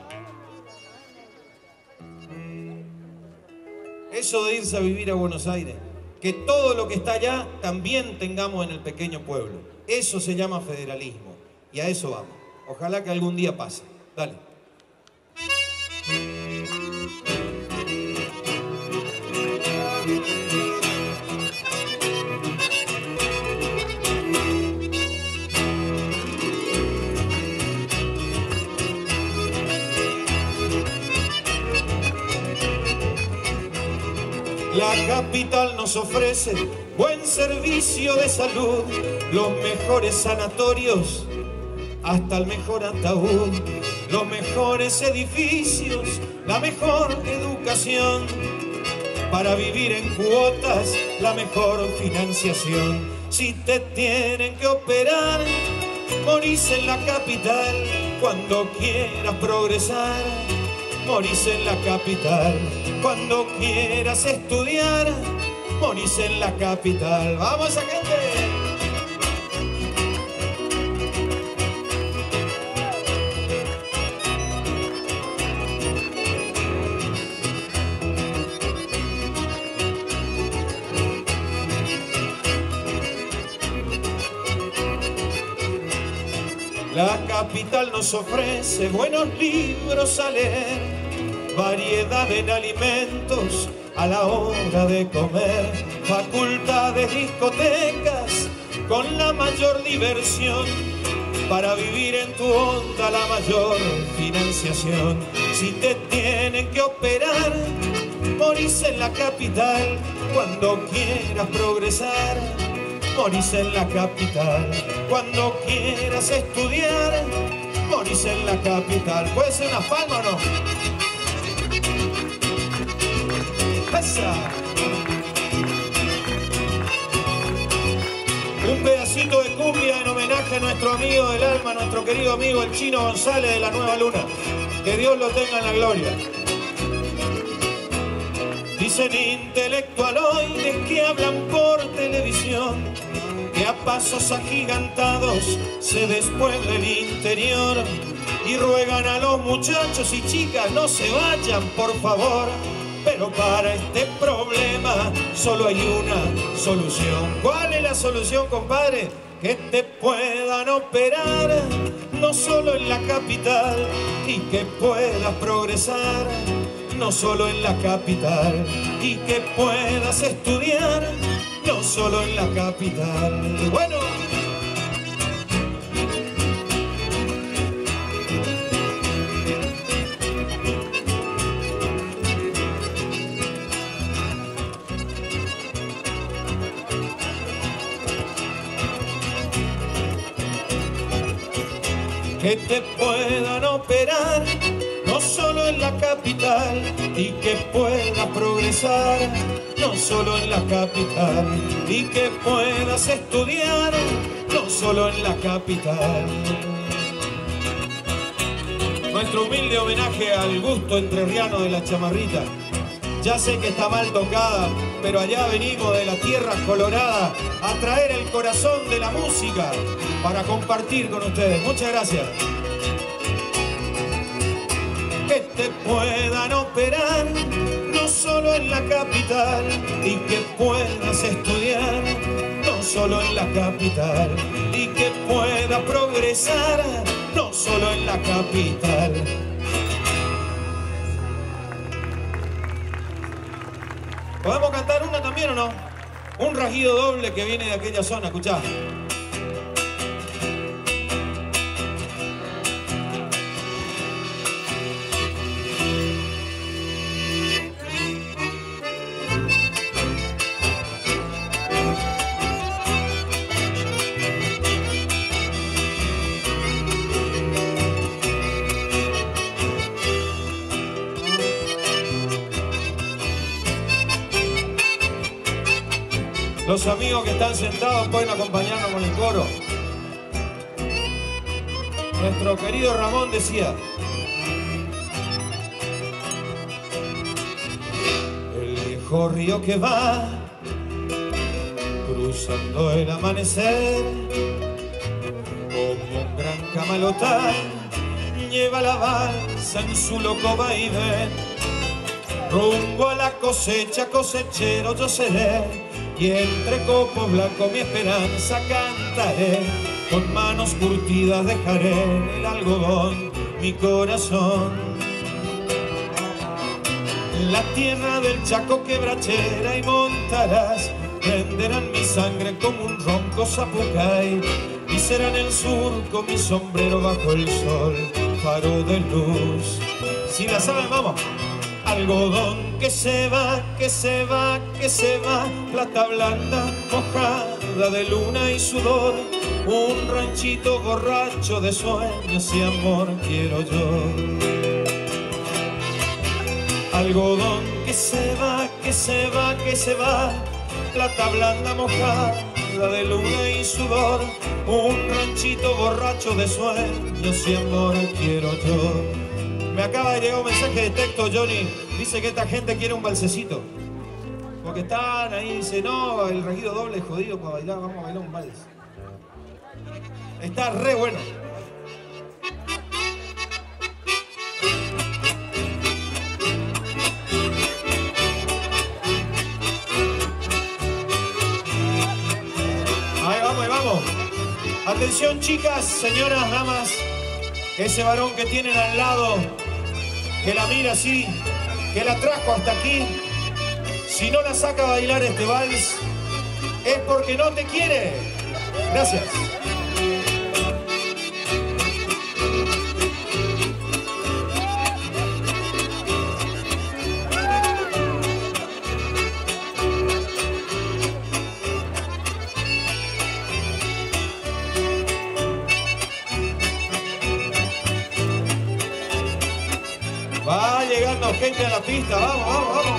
Eso de irse a vivir a Buenos Aires. Que todo lo que está allá también tengamos en el pequeño pueblo. Eso se llama federalismo. Y a eso vamos. Ojalá que algún día pase. Dale. La capital nos ofrece buen servicio de salud, los mejores sanatorios, hasta el mejor ataúd, los mejores edificios, la mejor educación, para vivir en cuotas, la mejor financiación. Si te tienen que operar, morís en la capital, cuando quieras progresar, morís en la capital. Cuando quieras estudiar, morís en la capital. ¡Vamos, gente! La capital nos ofrece buenos libros a leer, variedad en alimentos a la hora de comer, facultades, discotecas con la mayor diversión, para vivir en tu onda la mayor financiación. Si te tienen que operar, morís en la capital. Cuando quieras progresar, morís en la capital. Cuando quieras estudiar, morís en la capital. ¿Puede ser una palma o no? ¡Esa! Un pedacito de cumbia en homenaje a nuestro amigo del alma, nuestro querido amigo el Chino González de la Nueva Luna. Que Dios lo tenga en la gloria. Dicen intelectualoides que hablan por televisión, que a pasos agigantados se despuebla el interior, y ruegan a los muchachos y chicas no se vayan, por favor. Pero para este problema solo hay una solución. ¿Cuál es la solución, compadre? que te puedan operar, no solo en la capital, y que puedas progresar, no solo en la capital, y que puedas estudiar, no solo en la capital. Bueno. Que te puedan operar, no solo en la capital, y que puedas progresar, no solo en la capital, y que puedas estudiar, no solo en la capital. Nuestro humilde homenaje al gusto entrerriano de la chamarrita. Ya sé que está mal tocada, pero allá venimos de la tierra colorada a traer el corazón de la música para compartir con ustedes. Muchas gracias. Que te puedan operar, no solo en la capital, y que puedas estudiar, no solo en la capital, y que puedas progresar, no solo en la capital. ¿Podemos cantar una también o no? Un rajido doble que viene de aquella zona, escuchá. Los amigos que están sentados pueden acompañarnos con el coro. Nuestro querido Ramón decía: el viejo río que va cruzando el amanecer, como un gran camalotán, lleva la balsa en su loco vaivén. Rumbo a la cosecha, cosechero yo seré, y entre copos blancos mi esperanza cantaré. Con manos curtidas dejaré en el algodón mi corazón. La tierra del Chaco quebrachera y montarás prenderán mi sangre como un ronco zapucay, y será en el surco mi sombrero bajo el sol, faro de luz. Si la saben, vamos. Algodón que se va, que se va, que se va, plata blanda, mojada de luna y sudor, un ranchito borracho de sueños y amor quiero yo. Algodón que se va, que se va, que se va, plata blanda, mojada de luna y sudor, un ranchito borracho de sueños y amor quiero yo. Me acaba de llegar un mensaje de texto, Johnny. Dice que esta gente quiere un balsecito. Porque están ahí, dice, no, el regido doble es jodido para bailar, vamos a bailar un vals. Está re bueno. Ahí vamos, ahí vamos. Atención, chicas, señoras, damas. Ese varón que tienen al lado, que la mira así, que la trajo hasta aquí, si no la saca a bailar este vals, es porque no te quiere. Gracias. Va llegando gente a la pista, vamos, vamos, vamos.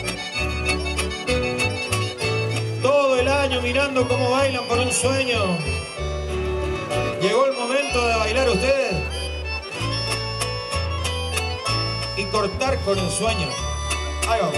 Todo el año mirando cómo bailan por un sueño. Llegó el momento de bailar ustedes y cortar con el sueño. Ahí vamos.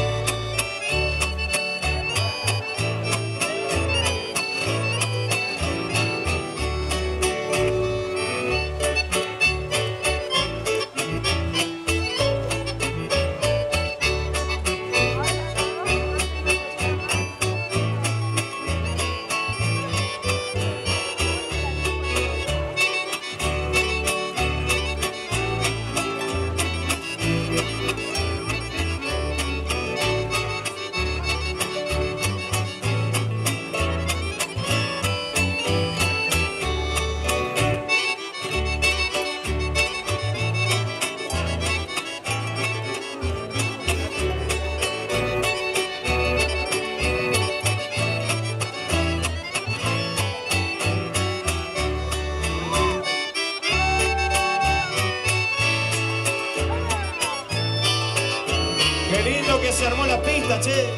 que se armó la pista, che.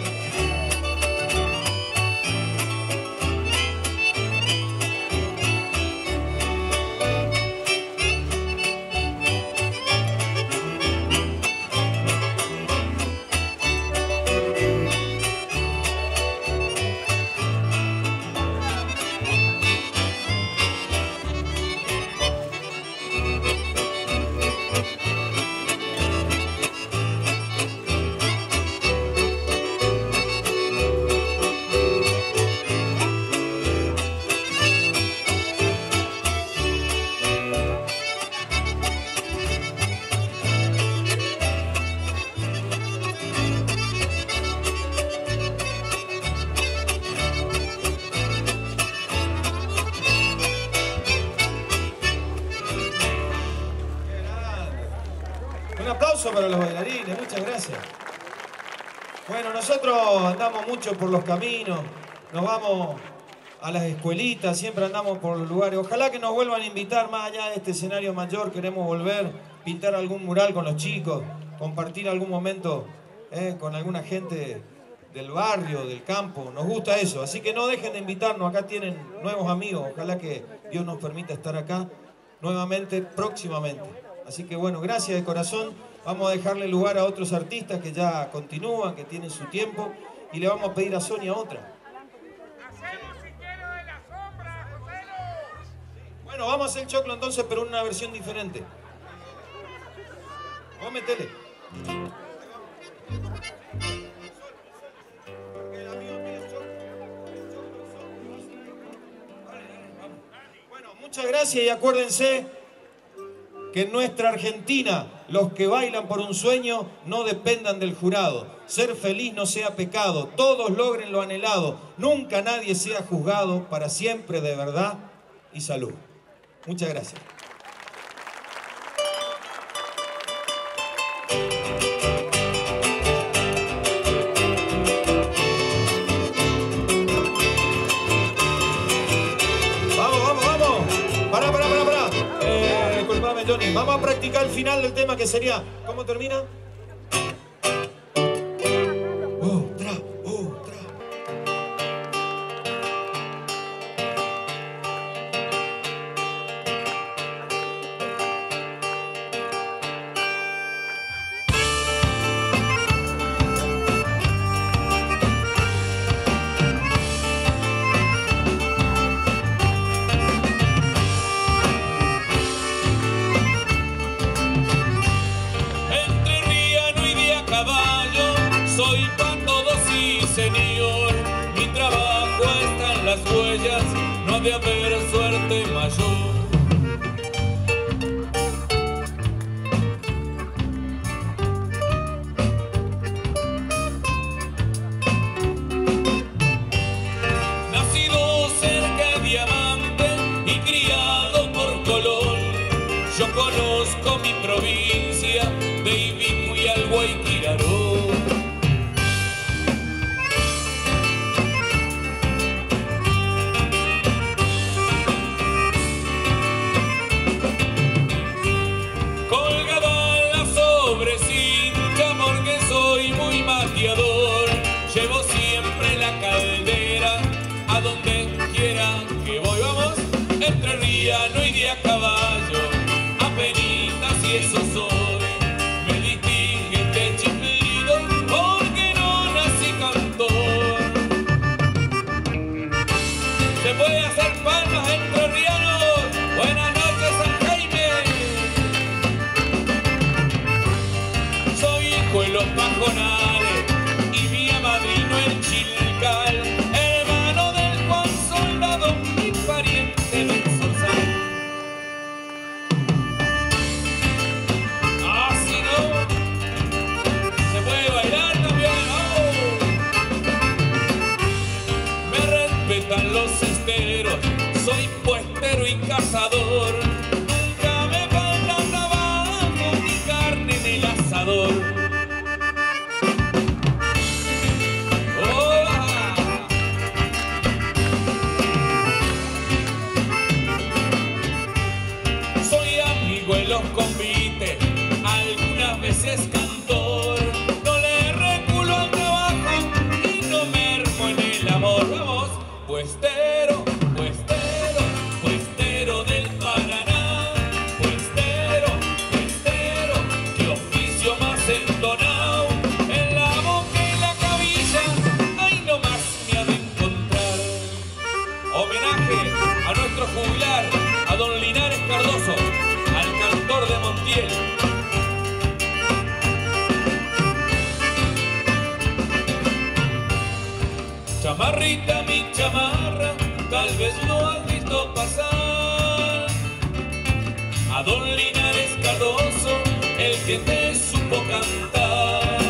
Para los bailarines, muchas gracias. Bueno, nosotros andamos mucho por los caminos, nos vamos a las escuelitas, siempre andamos por los lugares. Ojalá que nos vuelvan a invitar más allá de este escenario mayor, queremos volver, pintar algún mural con los chicos, compartir algún momento eh, con alguna gente del barrio, del campo, nos gusta eso, así que no dejen de invitarnos, acá tienen nuevos amigos, ojalá que Dios nos permita estar acá nuevamente, próximamente. Así que bueno, gracias de corazón. Vamos a dejarle lugar a otros artistas que ya continúan, que tienen su tiempo, y le vamos a pedir a Sonia otra. Hacemos si quiero de la sombra, Joselo. Bueno, vamos a hacer el choclo entonces, pero en una versión diferente. Vos metele. Bueno, muchas gracias y acuérdense que en nuestra Argentina los que bailan por un sueño no dependan del jurado. Ser feliz no sea pecado, todos logren lo anhelado, nunca nadie sea juzgado, para siempre de verdad y salud. Muchas gracias. Johnny, vamos a practicar el final del tema que sería, ¿cómo termina? Otra, otra. No ha de haber suerte mayor. Nacido cerca de Diamante y criado por Colón, yo conozco mi provincia de Ibicu y al Guayquiraró. Llevo siempre la caldera a donde quiera que voy. Vamos, entre Riano y de a caballo, apenitas y eso soy. Me distingue este chiflido porque no nací cantor. Se puede hacer palmas entre rianos. Buenas noches, San Jaime. Soy hijo de los pajonales, madrino el Chilcal, hermano del Juan Soldado, mi pariente del Zorzal. Así no, se puede bailar también, ¿no? Me respetan los esteros, soy puestero y cazador. Nunca me falta trabajo ni carne en el asador. Los convite, algunas veces cantor, no le reculo Cardoso, al cantor de Montiel. Chamarrita, mi chamarra, tal vez lo has visto pasar. A don Linares Cardoso, el que te supo cantar.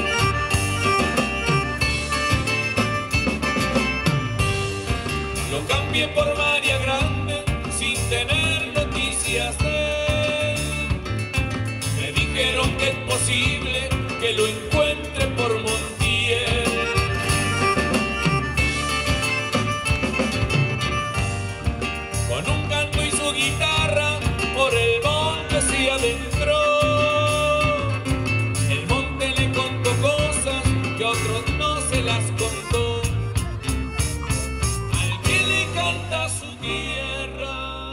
Lo cambié por María Grande sin tener noticias de él. Me dijeron que es posible que lo encuentre por Montiel. Con un canto y su guitarra por el monte se adentró. El monte le contó cosas que otros no se las contó. Al que le canta su tierra.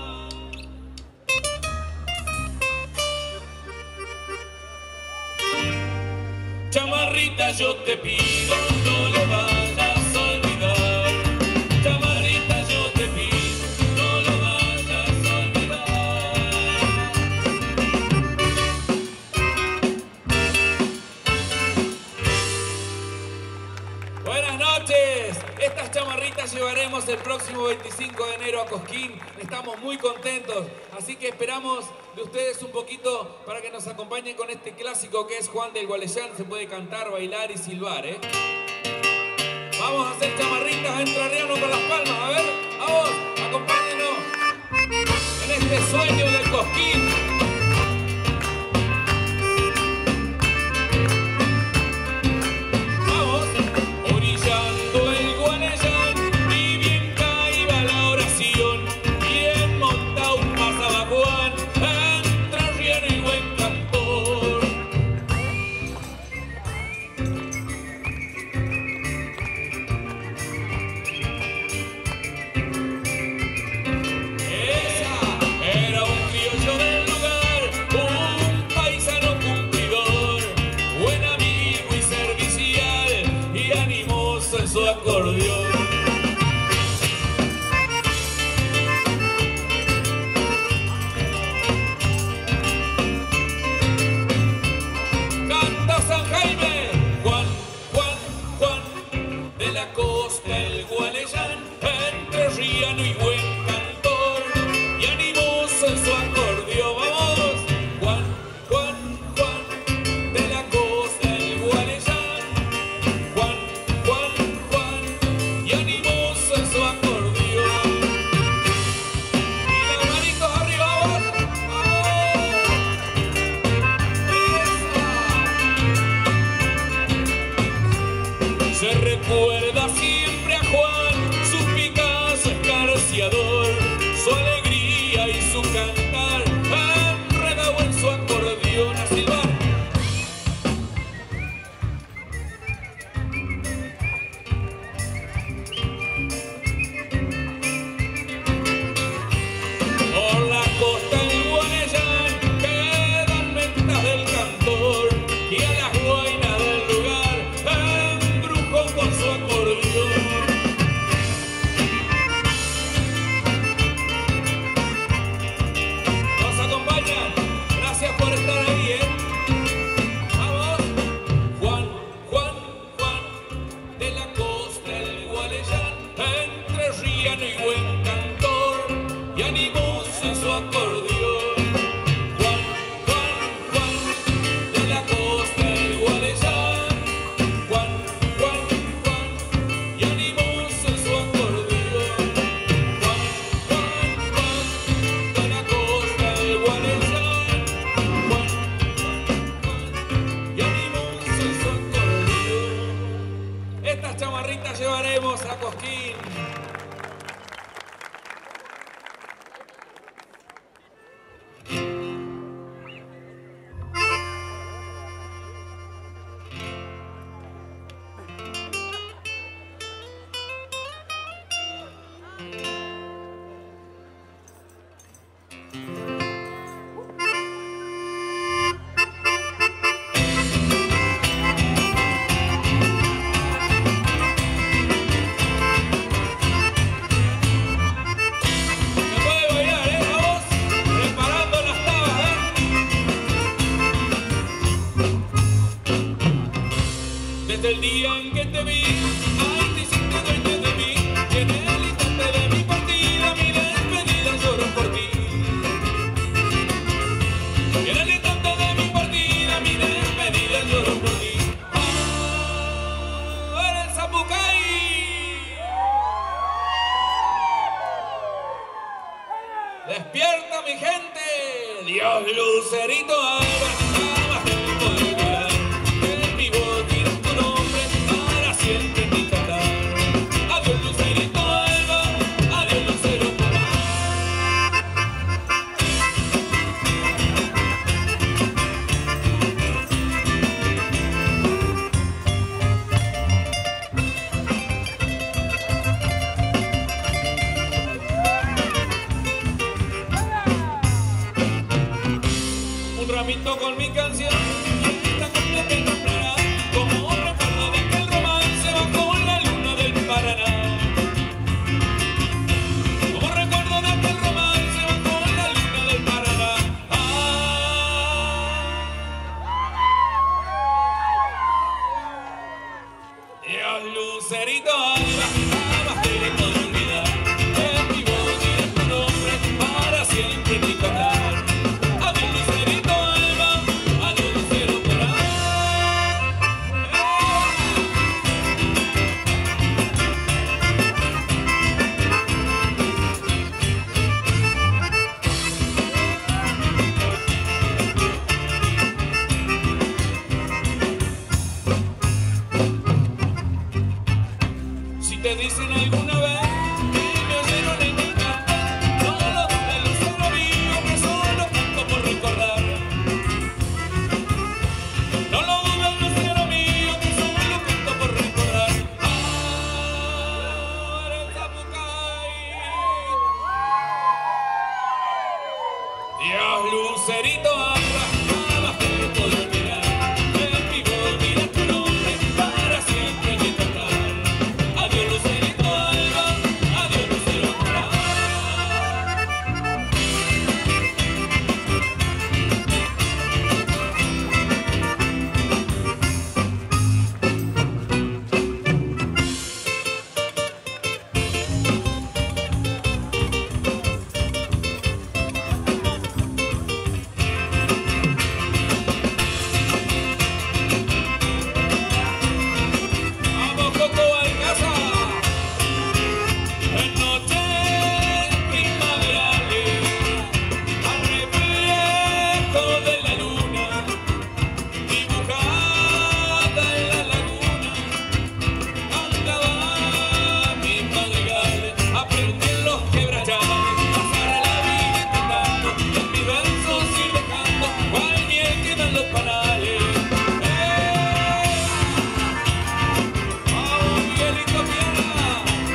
Chamarrita, yo te pido, no lo vayas a olvidar. Chamarrita, yo te pido, no lo vayas a olvidar. Buenas noches. Estas chamarritas llevaremos el próximo veinticinco de enero a Cosquín. Estamos muy contentos, así que esperamos de ustedes un poquito para que nos acompañen con este clásico que es Juan del Gualeyán. Se puede cantar, bailar y silbar, ¿eh? Vamos a hacer chamarritas entrerrianos con las palmas, a ver, vamos, acompáñenos en este sueño del Cosquín. Vamos, orillando el Gualeyán, y bien caída la oración, bien montado pasaba Juan, entrerriano y buen cantor. Era un criollo del lugar, un paisano cumplidor, buen amigo y servicial, y animoso en su acordeón. Canta San Jaime, Juan, Juan, Juan, de la costa el Gualeyán, entrerriano y buen cantor, y animoso en su acordeón. Vamos, Juan, Juan, Juan, de la costa el Gualeyán, Juan, Juan, Juan, y animoso en su acordeón. Y las manitos arriba, vamos, vamos. Se recuerda siempre a Juan, su Picasso escarciador, su alegría y su cantar, enredado en su acordeón a silbar. Por la costa del Gualeyán quedan ventas del cantor, y a las guainas del lugar embrujó con su acordeón. el día en que te vi, ay, te hiciste dueño de mí. Y en el instante de mi partida, mi despedida lloro por ti. Y en el instante de mi partida, mi despedida lloro por ti. ¡Ah, era el Zapucay! ¡Despierta, mi gente! Dios, Lucerito Alba, jamás te puedo olvidar. En mi voz dirás tu nombre para siempre en mi cantar. Adiós, Lucerito Alba, adiós, Lucero Alba. Un ramito con mi canción y esta corte te nombrará como un recuerdo de aquel romance bajo la luna del Paraná. Como recuerdo de aquel romance bajo la luna del Paraná. Ah, Dios, Lucerito Alba, jamás te puedo olvidar. En mi voz diré tu nombre para siempre en mi cantar. Adiós, Lucerito Alba, adiós, Lucero Alba. Si te dicen alguna vez que me oyeron en mi cantar, no lo dudes, Lucero mío, que solo canto por recordar. No lo dudes, Lucero mío, que solo canto por recordar. Ah, era el Zapucay. Dios, Lucerito Alba, jamás te puedo olvidar. En mi voz dirás tu nombre para siempre en mi cantar. Adiós, Lucerito Alba, adiós, Lucero Alba. Vamos, Coco Alcázar. En noches primaverales, al reflejo de la luna, dibujada en la laguna, cantaba mis madrigales, aprendí en los quebrachales, pasar a la vida intentando, en mis versos ir dejando, cual miel quedan los panales. ¡Eh! ¡Vamos, Miguelito Tierra!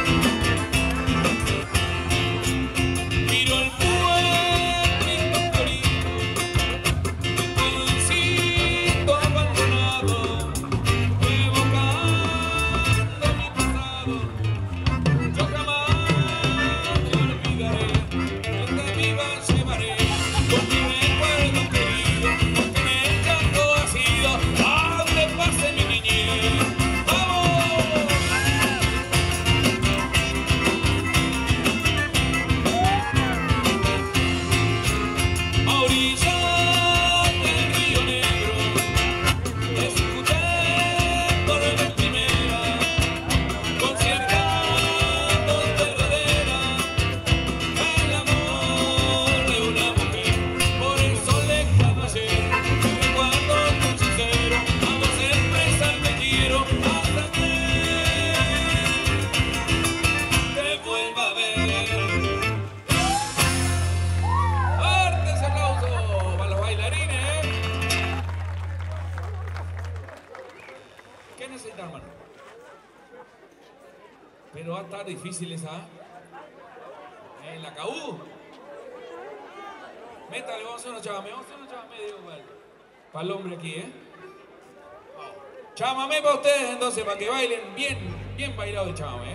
Miro el pueblito florido, un pueblecito abandonado, evocando mi pasado. Yo jamás te olvidaré, desde mi vida llevaré con mi recuerdo querido, porque en el llanto ha sido a donde pase mi niñez. ¡Vamos! A orillas del Río Negro, escuché por vez primera, con cierta voz verdadera, el amor de una mujer, por el sol lejano ayer, un recuerdo tan sincero, vamos a expresar te quiero hasta que te vuelva a ver. ¡Fuerte ese aplauso para los bailarines! ¿Qué necesitan, hermano? Pero va a estar difícil esa. En la C A U. Métale, vamos a hacer una chamamé, vamos a hacer una chamamé, digo, para el, para el hombre aquí, ¿eh? Chamamé para ustedes, entonces, para que bailen bien, bien bailado el chamamé, ¿eh?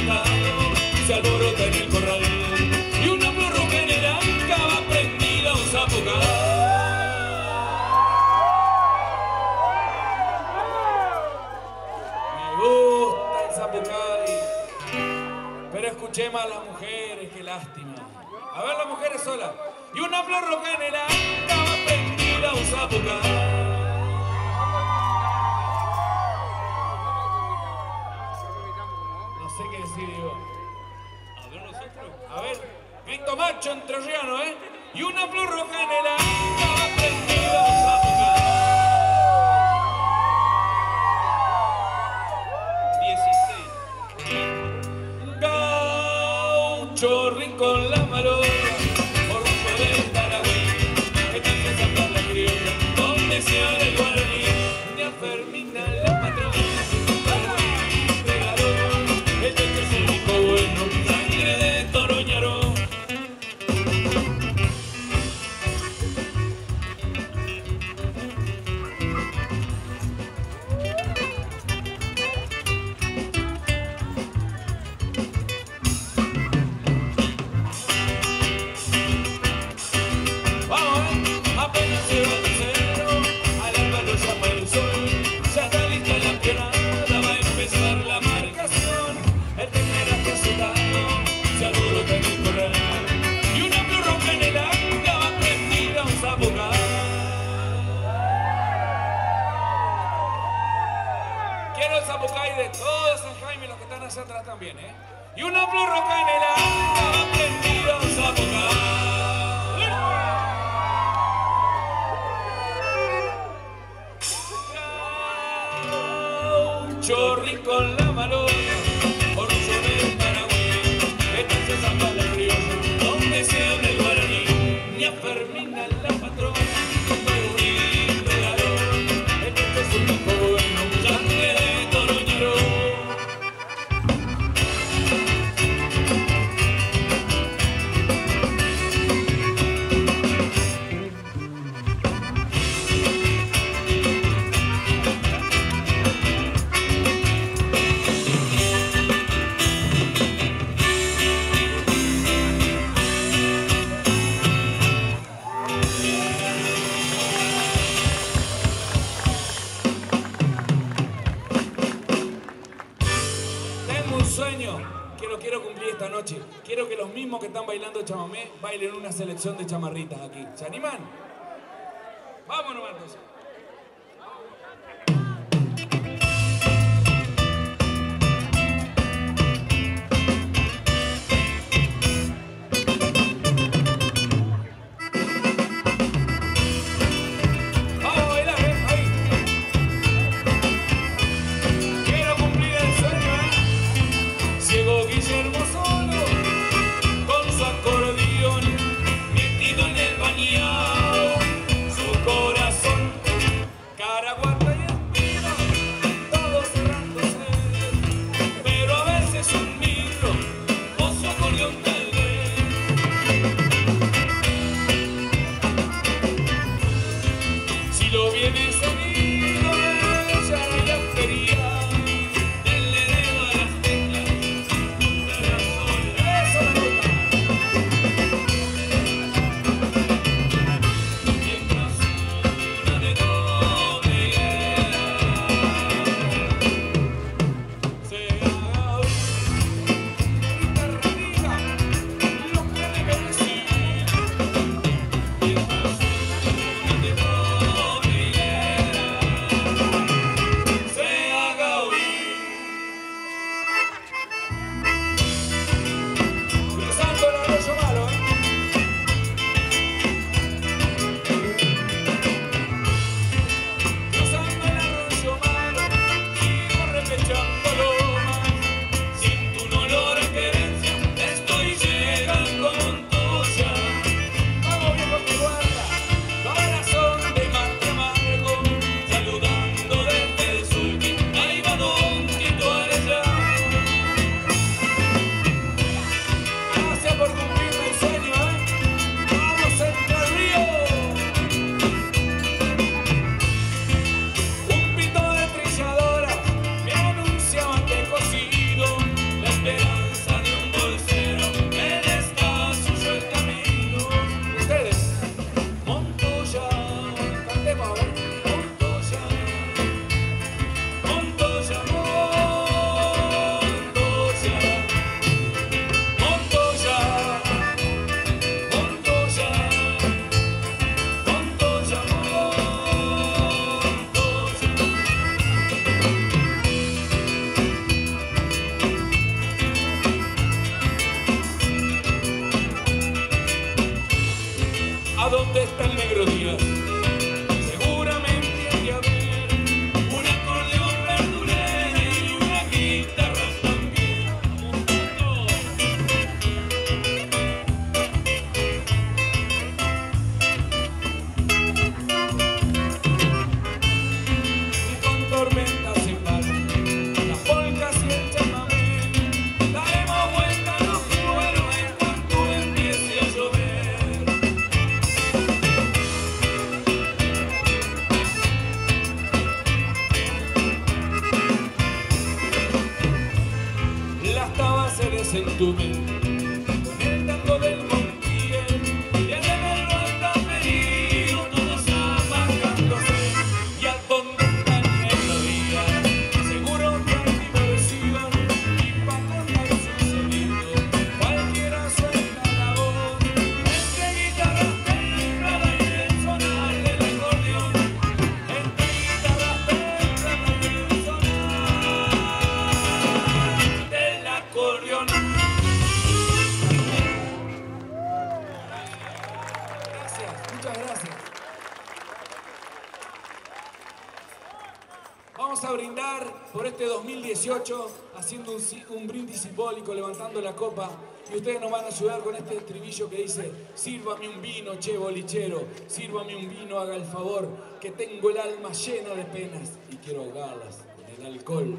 asustado se alborota en el corral y una flor roja en el anca va prendida a un zapucay. Me gusta el zapucay, pero escuché más a las mujeres, qué lástima. A ver las mujeres solas. Y una flor roja en el anca va prendida a un zapucay. Sé qué decir, digo. A ver nosotros. A ver, grito macho entrerriano, ¿eh? Y una flor roja en el anca va prendida a un zapucay. dieciséis. Gaucho rincón la malora, orgullo del Paraguay, que tanto saca la criolla, donde se habla el guaraní, de Fermina la patrona. Este es el único bueno, sangre de Toroñaro. Vamos, ¿eh? Apenas se va el cero, al alba lo llama el sol, ya está lista la pionada, va a empezar la marcación. El ternero que asustado se alborota en el corral y una flor roja en el anca va prendida a un zapucay. Quiero el zapucay de todos San Jaime, los que están hacia atrás también, ¿eh? Y una flor roja en el anca va prendida a un zapucay. Gaucho rincón la malona, orgullo del Paraguay, entonces zamba la criolla, donde se habla el guaraní, ni a Fermina la patrona, un regalón, este es un hijo bueno, sangre de Toroñaro. Que lo quiero cumplir esta noche. Quiero que los mismos que están bailando chamamé bailen una selección de chamarritas aquí. ¿Se animan? Vámonos, Marcos. Su corazón tormenta se para, las polcas y el chamamé. Daremos vuelta a los pueblos en cuanto empiece a llover. Las tabas se desentumen con el tango del Montiel y el reverlo anda pedido, todos apagándose. Y al donde está el mediodía, seguro que hay diversión y pa' contar su sonido, cualquiera suelta la voz. Entre guitarras temblada y el sonar del acordeón, entre guitarras temblada y el sonar del acordeón. Gracias, muchas gracias. Vamos a brindar por este dos mil dieciocho haciendo un, si- un brindis simbólico, levantando la copa. Y ustedes nos van a ayudar con este estribillo que dice: sírvame un vino, che bolichero, sírvame un vino, haga el favor, que tengo el alma llena de penas y quiero ahogarlas con el alcohol.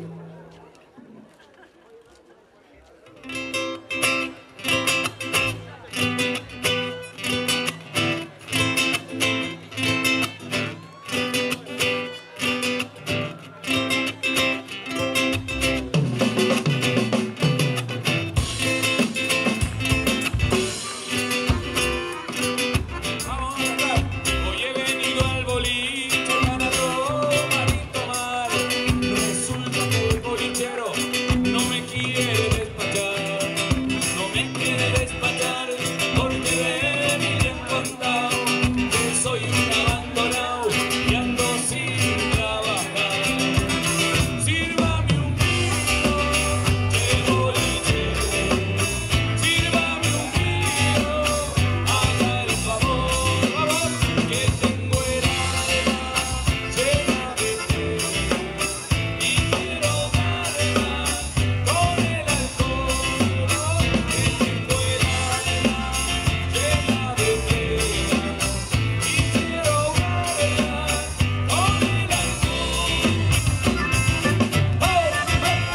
Vamos a cantar. Hoy he venido al boliche para tomar y tomar. Resulta que el bolichero no me quiere despachar, no me quiere despachar porque de mí le han contado que soy un abandonado y ando sin trabajar. Sírvame un vino, che bolichero, sírvame un vino, haga el favor, vamos, que tengo el alma llena de pena y quiero ahogarla con el alcohol, que tengo el alma llena de pena y quiero ahogarla con el alcohol. ¡Vamos,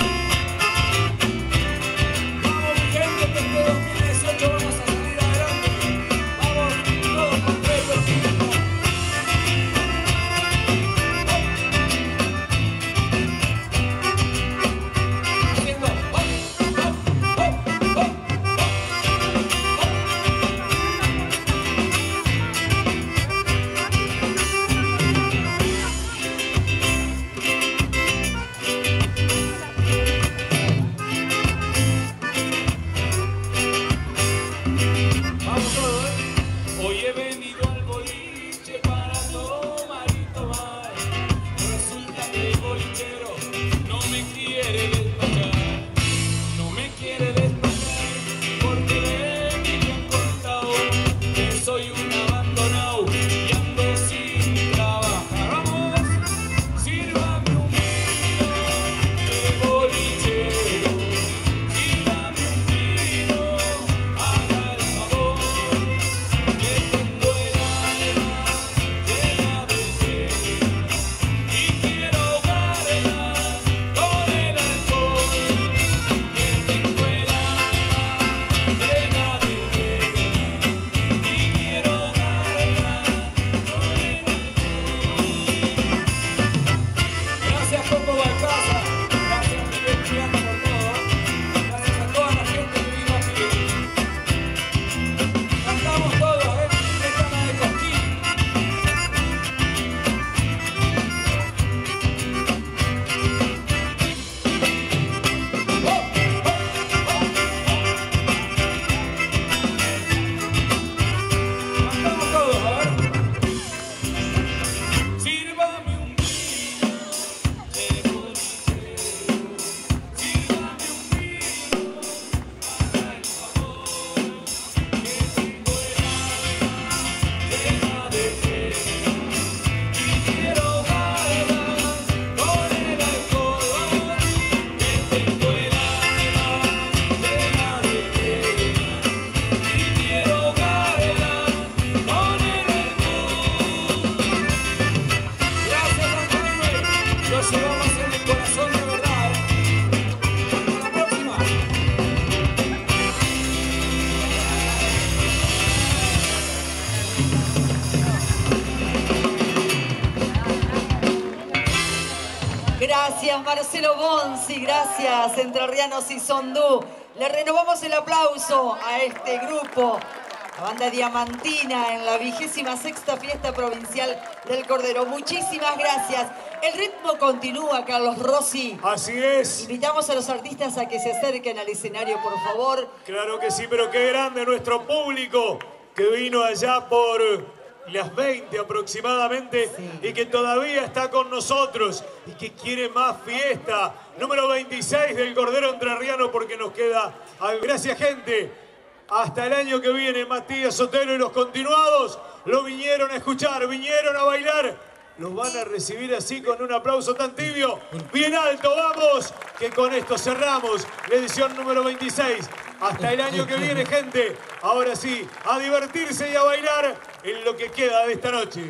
mi gente, que este dos mil dieciocho vamos a salir adelante! ¡Vamos, todos contentos! Haciendo hop, hop, hop, hop, Vamos todos, ¿eh? Hoy he venido al boliche para tomar y tomar. Resulta que el bolichero no me quiere despachar, no me quiere despachar porque de mí le han contado que soy un abandonado y ando sin trabajar. Vamos, sírvame un vino, che bolichero, sírvame un vino, haga el favor, que tengo el alma llena de pena y quiero ahogarla con el alcohol. Gracias Marcelo Bonzi, gracias Entrerrianos y Sondú. Le renovamos el aplauso a este grupo, la banda diamantina en la vigésima sexta fiesta provincial del Cordero. Muchísimas gracias. El ritmo continúa, Carlos Rossi. Así es. Invitamos a los artistas a que se acerquen al escenario, por favor. Claro que sí, pero qué grande nuestro público que vino allá por las veinte aproximadamente, sí, y que todavía está con nosotros y que quiere más fiesta. Número veintiséis del Cordero Entrerriano, porque nos queda... Gracias, gente. Hasta el año que viene, Matías Sotelo y los continuados lo vinieron a escuchar, vinieron a bailar. Los van a recibir así con un aplauso tan tibio. Bien alto, vamos, que con esto cerramos la edición número veintiséis. Hasta el año que viene, gente. Ahora sí, a divertirse y a bailar en lo que queda de esta noche.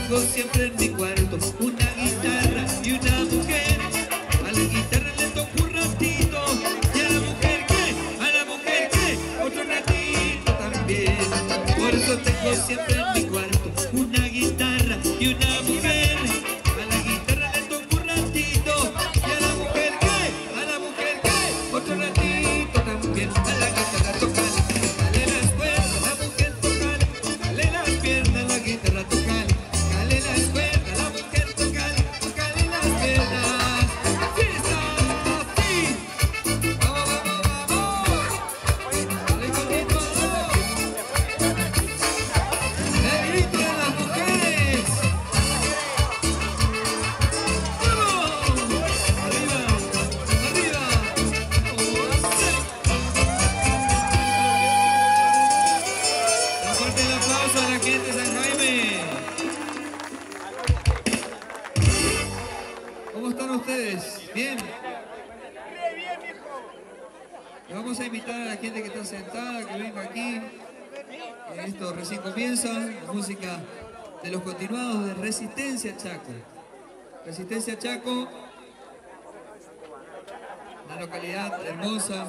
tengo siempre en mi cuarto, una guitarra y una mujer. A la guitarra le toco un ratito, y a la mujer ¿qué? A la mujer ¿qué? Otro ratito también. Por eso tengo siempre en mi cuarto, una guitarra y una mujer. A la guitarra le toco un ratito, y a la mujer ¿qué? A la mujer ¿qué? Otro ratito también. A la guitarra toca, dale las cuerdas, la mujer toca, dale las piernas, la guitarra toca. Dale las cuerdas, la mujer toca, tocale las piernas. Así está, así. Vamos, vamos, vamos. Dale conmigo. El grito de las mujeres. ¡Vamos! Arriba, arriba. Un fuerte el aplauso a la gente de San Jaime. ¿Cómo están ustedes? ¿Bien? Le vamos a invitar a la gente que está sentada, que venga aquí. Esto recién comienza, la música de los continuados de Resistencia Chaco. Resistencia Chaco, una localidad hermosa.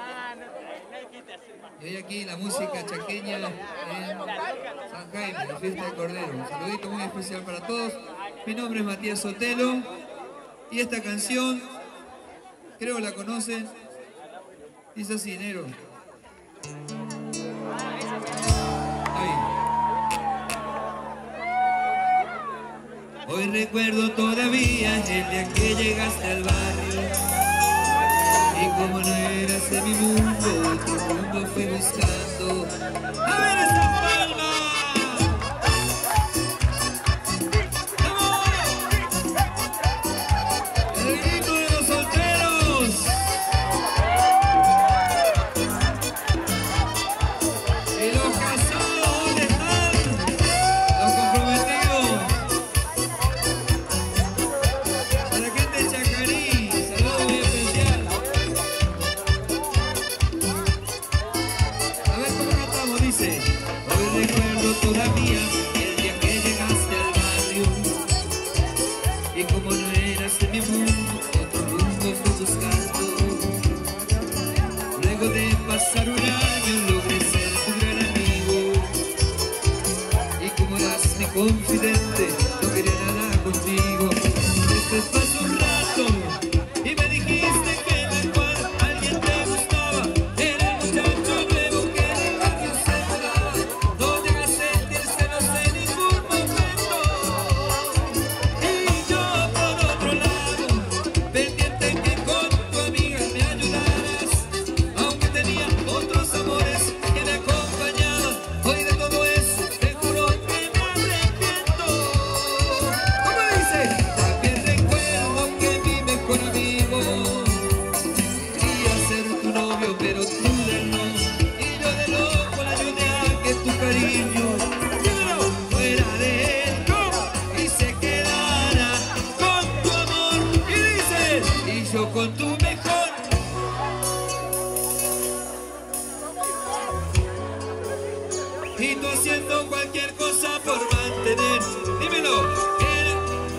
Y hoy aquí la música chaqueña en San Jaime, la fiesta del Cordero. Un saludito muy especial para todos. Mi nombre es Matías Sotelo. Y esta canción, creo la conocen, dice así, negro. Hoy recuerdo todavía el día que llegaste al barrio, y como no eras de mi mundo, otro mundo fui buscando. ¡A ver esa palma! Todavía el día que llegaste al barrio, y como no eras de mi mundo, otro rumbo fui buscando. Luego de pasar un año logré ser tu gran amigo, y como eras mi confidente, no quería nada contigo. Después pasó un rato y me dijiste que en el cual alguien te gustaba, era el muchacho nuevo que de barrio se mudaba. No llegas a sentirse, no sé, en ningún momento. Y yo por otro lado, pendiente que con tu amiga me ayudaras, aunque tenía otros amores que me acompañaban. Hoy de todo eso te juro que me arrepiento. ¿Cómo dice? También recuerdo que mi mejor amigo quería ser tu novio, pero tú de no. Y yo de loco le ayudé a que tu cariño fuera de él y se quedara con tu amor. Y dice, y yo con tu mejor. Y tú haciendo cualquier cosa por mantener. Dímelo. Era-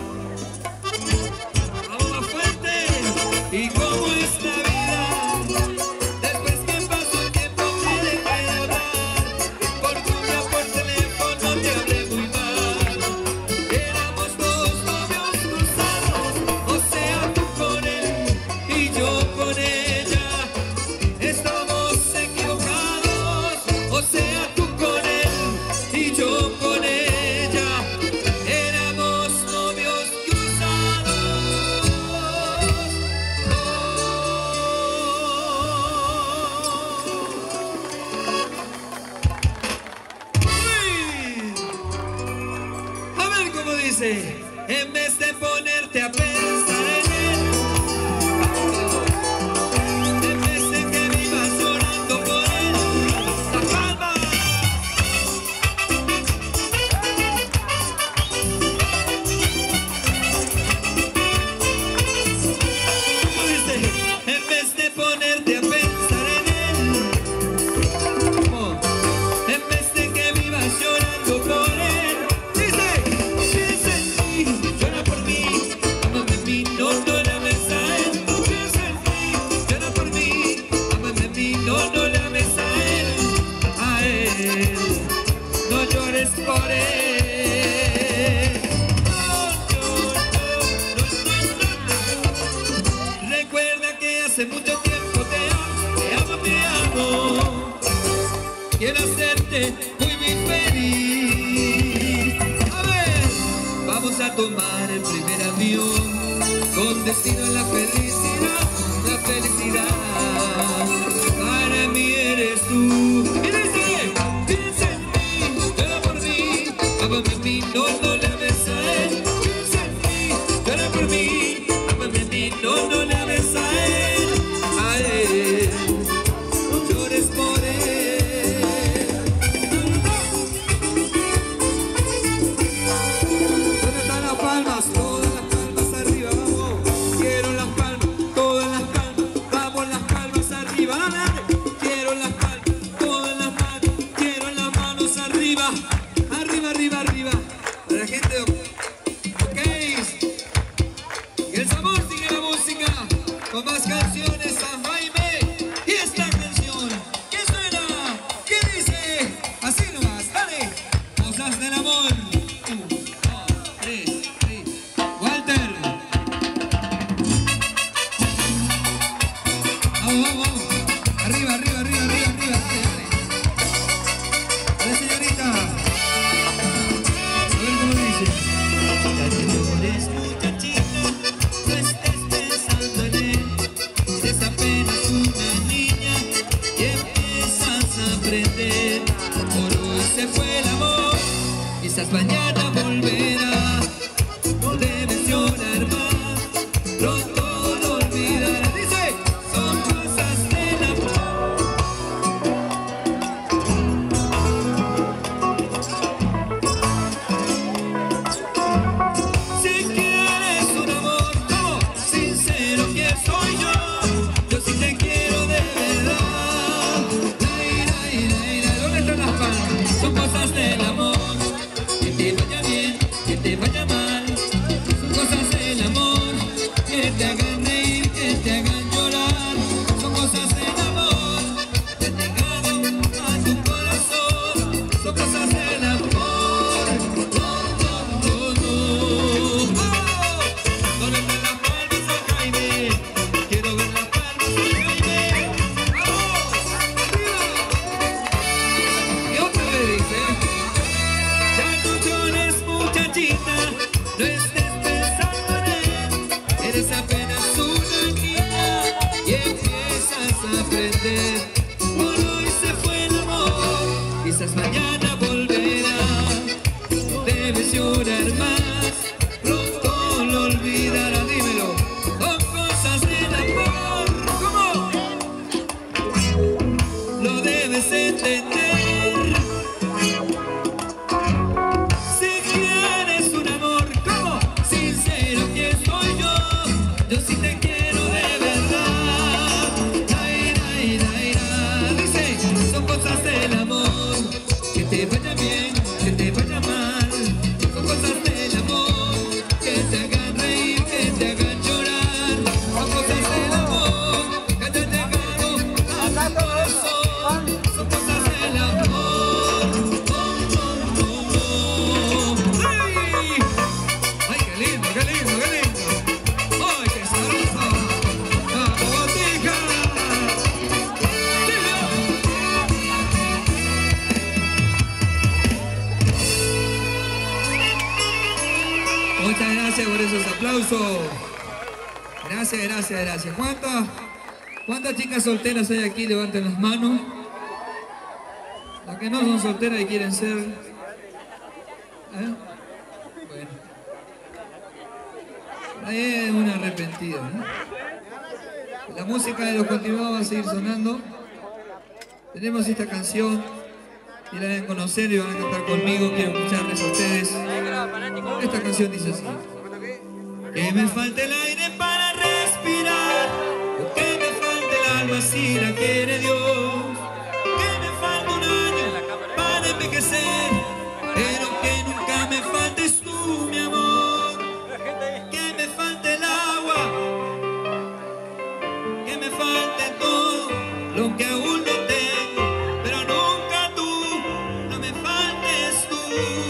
Vamos más fuerte. Y cómo es la vida, después que pasó el tiempo me dejé de hablar. Por tuya, por teléfono te hablé muy mal. Éramos dos novios cruzados, o sea tú con él y yo con ella. Estamos equivocados, o sea tú con él y yo con ella. Éramos novios cruzados. Uy. A ver cómo dice, en vez de ponerte a pensar en él, en vez de que vivas llorando por él, la palma. ¿Cómo dice? En vez de ponerte a pensar en él, ¿cómo? En vez de que vivas llorando por él, dice, sí, quiero hacerte muy, muy feliz. A ver, vamos a tomar el primer avión con destino a la felicidad, la felicidad. Para mí eres tú. Y dice, piensa en mí, llora por mí, ámame a mí, no, no le ames a él. Piensa en mí, llora por mí, ámame a mí, no, no le ames a él. A él, no llores por él. ¿Dónde están las palmas? Todas las palmas arriba, vamos. Quiero las palmas, todas las palmas. Vamos, las palmas arriba, dale. Quiero las palmas, todas las manos. Quiero las manos arriba. Arriba, arriba, arriba. Para la gente, ok. Y el sabor sigue la música. Con más canciones, San Jaime. Y esta canción, ¿qué suena? ¿Qué dice? Así nomás, dale. Cosas del amor. Un, dos, tres, tres. Walter. Vamos, vamos, vamos. Arriba, arriba, arriba, arriba, arriba. Dale, dale. Dale, señorita. A ver cómo dice. Ya te llores, muchachita, no estés pensando en él. Eres apenas una niña y empiezas a aprender. Por hoy se fue el amor, quizás mañana volverá. No debes llorar más, pronto lo olvidarás. Dice, son cosas del amor. Si quieres un amor como sincero que soy yo, yo sí te quiero de verdad. Lai, lai, lai, lai. ¿Dónde están las palmas? Son cosas del amor. Que te vaya bien, que te vaya mal. Son cosas del amor. Que te hagan reír, que te hagan llorar. Son cosas del amor. Que te ganen a tu corazón. Son cosas del amor. No, no, no, no. ¡Oh! ¿Dónde están las palmas, San Jaime? Quiero ver las palmas, San Jaime. ¡Vamos! ¡Arriba! Y otra vez dice, ya no llores, muchachita, no estés pensando en él. Eres apenas una niña y empiezas a aprender. Por hoy se fue el amor, quizás mañana volverá. No debes llorar más, pronto lo olvidará. Dímelo, son cosas del amor. ¿Cómo? Lo debes entender. Si quieres un amor como sincero que soy yo, yo sí te quiero de verdad. Lai, lai, lai, lai. Dice, son cosas del amor. Que te vaya bien, que te vaya mal. Son cosas del amor. Que te hagan reír, que te hagan llorar. Son cosas del amor. Que te hagan a tu corazón. Son cosas del amor. Oh, oh, oh, oh. ¡Ay! ¡Ay, qué lindo, qué lindo, qué lindo! ¡Ay, qué sabroso! ¡Vamos, botica! Muchas gracias por esos aplausos. Gracias, gracias, gracias. ¿Cuántas, cuántas chicas solteras hay aquí? Levanten las manos. Las que no son solteras y quieren ser. ¿Eh? Bueno. Ahí es una arrepentida, ¿no? La música de Los Continuados va a seguir sonando. Tenemos esta canción y la deben conocer y van a cantar conmigo. Quiero escucharles a ustedes. Esta canción dice así: que me falte el aire para respirar, o que me falte el alma si la quiere Dios, que me falte un año para envejecer, pero que nunca me faltes tú, mi amor, que me falte el agua, que me falte todo lo que aún no tengo, pero nunca tú, no me faltes tú.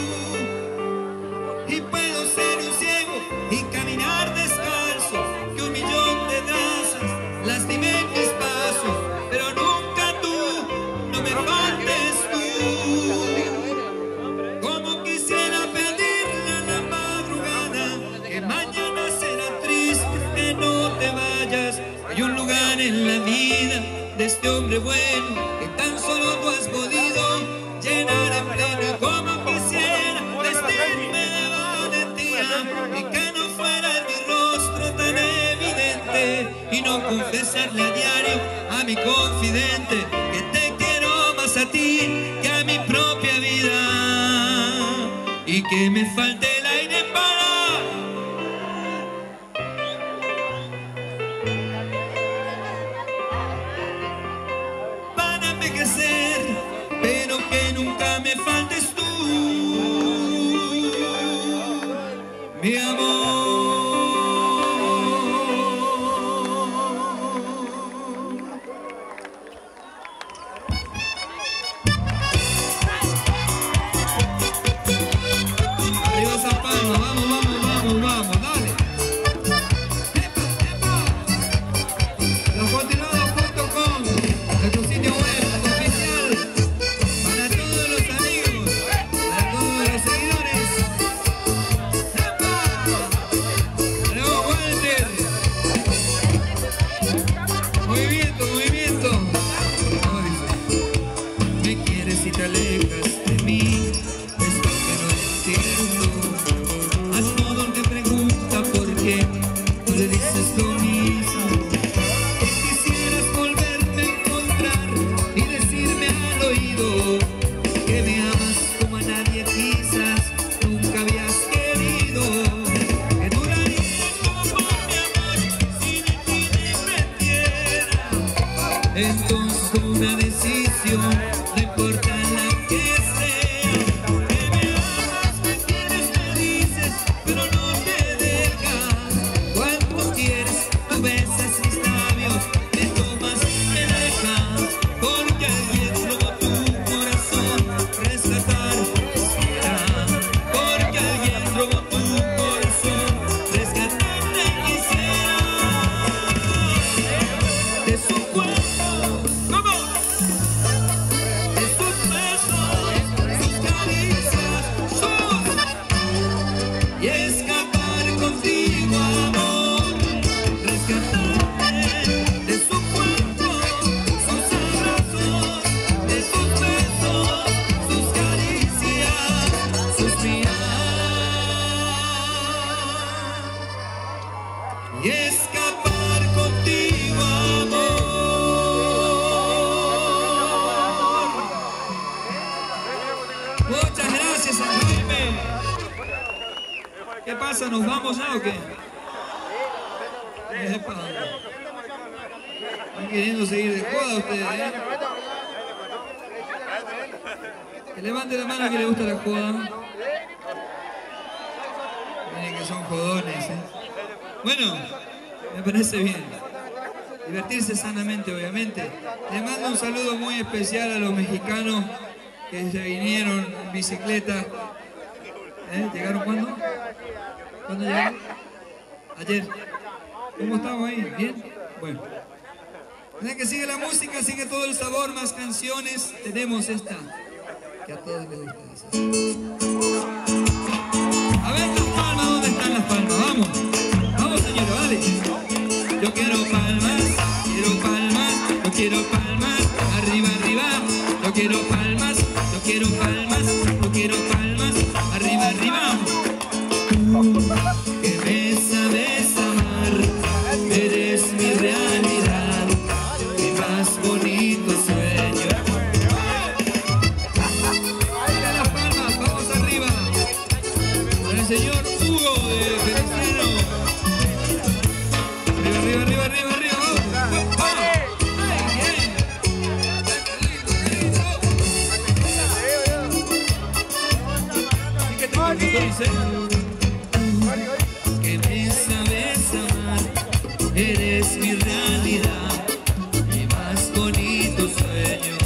Y puedo ser un ciego y caminar descalzo, que un millón de trazas lastimen mis pasos, pero nunca tú, no me faltes bueno que tan solo tú has podido llenar en pleno como quisiera vestirme de valentía y que no fuera en mi rostro tan evidente y no confesarle a diario a mi confidente que te quiero más a ti que a mi propia vida y que me falte el aire para para envejecer, pero que nunca me faltes tú, mi amor. Entonces una decisión, no importa la que sea, que me amas, me quieres, me dices, pero no te dejas. Cuando quieres, tú besas mis labios, me tomas, me dejas, porque alguien robó tu corazón, rescatar quisiera, porque alguien robó tu corazón, rescatarle quisiera, de su cuerpo. Y escapar contigo, amor. Muchas gracias, San Jaime. ¿Qué pasa? ¿Nos vamos ya o qué? Epa. Están queriendo seguir de joda ustedes, ¿eh? Que levante la mano a quien le gusta la joda. Miren que son jodones, ¿eh? Bueno, me parece bien. Divertirse sanamente, obviamente. Le mando un saludo muy especial a los mexicanos que se vinieron en bicicleta. ¿Eh? ¿Llegaron cuándo? ¿Cuándo llegaron? Ayer. ¿Cómo estamos ahí? ¿Bien? Bueno. Desde que sigue la música, sigue todo el sabor, más canciones. Tenemos esta, que a todos les gusta. A ver las palmas, ¿dónde están las palmas? Vamos. Vamos, señora, vale. Yo quiero palmas, quiero palmas, yo quiero palmas, arriba, arriba. Yo quiero palmas, yo quiero palmas, yo quiero palmas, arriba, arriba. Que me sabes amar, eres mi realidad, mi más bonito sueño. Ahí están las palmas, vamos arriba. Para el señor Hugo de Feliciano. Arriba, arriba, arriba, arriba, arriba, vamos. ¡Vamos! ¿Y qué te dice? Que me sabes amar, eres mi realidad, mi más bonito sueño.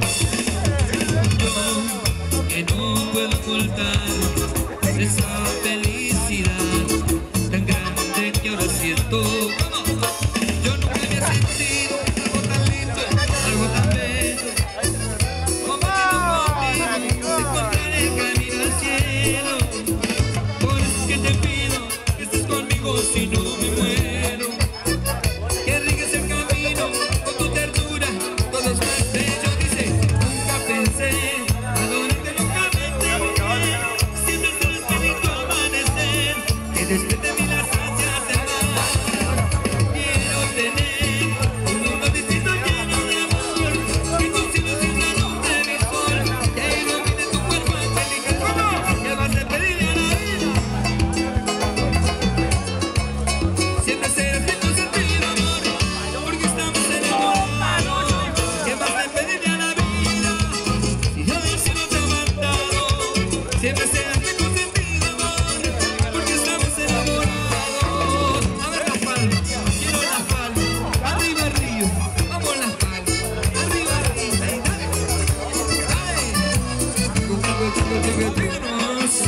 Yo que no puedo ocultar esa felicidad tan grande que ahora siento. Yo nunca había sentido algo tan lindo, algo tan bello, como contigo, encontrar el camino al cielo. Por eso que te pido que estés conmigo si no me muero, que rigues el camino con tu ternura, todos los que tenga nomás.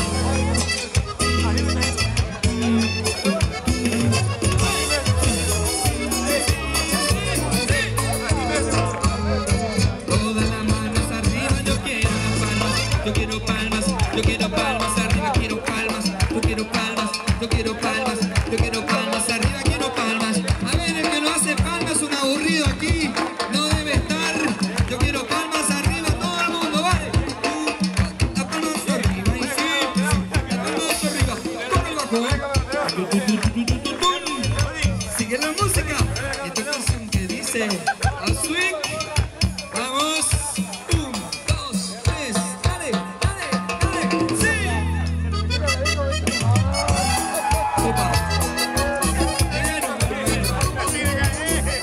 Todas las manos arriba, yo quiero palmas, yo quiero palmas, yo quiero palmas arriba, quiero palmas, yo quiero palmas, yo quiero palmas, yo quiero palmas arriba, quiero palmas. A ver, el que no hace palmas es un aburrido aquí, no debe estar. Yo quiero palmas arriba, todo el mundo, vale. La palmas arriba, y sí, la palmas arriba, con el bajo, ¿eh? Sigue la música. Esta canción que dice a swing. Vamos. Un, dos, tres. Dale, dale, dale. Sí. Opa. Bueno, bueno. A ver, a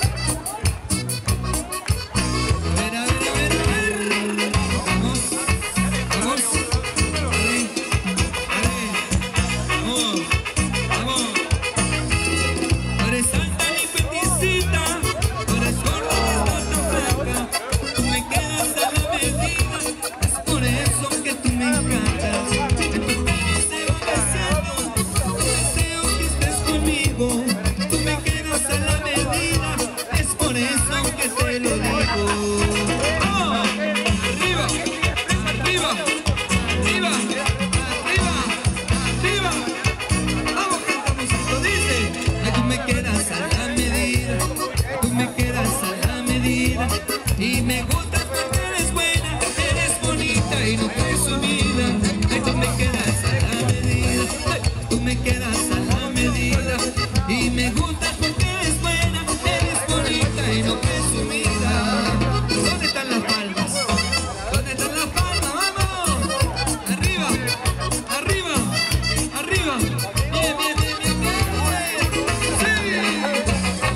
ver, a ver, a ver. Vamos. Vamos. Dale. Dale. Vamos. Vamos. No eres alta ni peticita, no eres gorda ni estás tan flaca. Tú me quedas a la medida, es por eso que tú me encantas. En tu pelo se va creciendo, deseo que estés conmigo. Tú me quedas a la medida, es por eso que te lo digo. ¡Vamos! ¡Arriba! ¡Arriba! ¡Arriba! ¡Arriba! ¡Arriba! ¡Vamos, cantamos esto! Dice: ay, tú me quedas a la medida, tú me quedas a la medida. Y me gustas porque eres buena, eres bonita y no presumida. Ay, tú me quedas a la medida, ay, tú me quedas a la medida. Y me gustas porque eres buena, eres bonita y no presumida. ¿Dónde están las palmas? ¿Dónde están las palmas? ¡Vamos! ¡Arriba! ¡Arriba! ¡Arriba! ¡Bien, bien, bien, bien, bien! ¡Sí!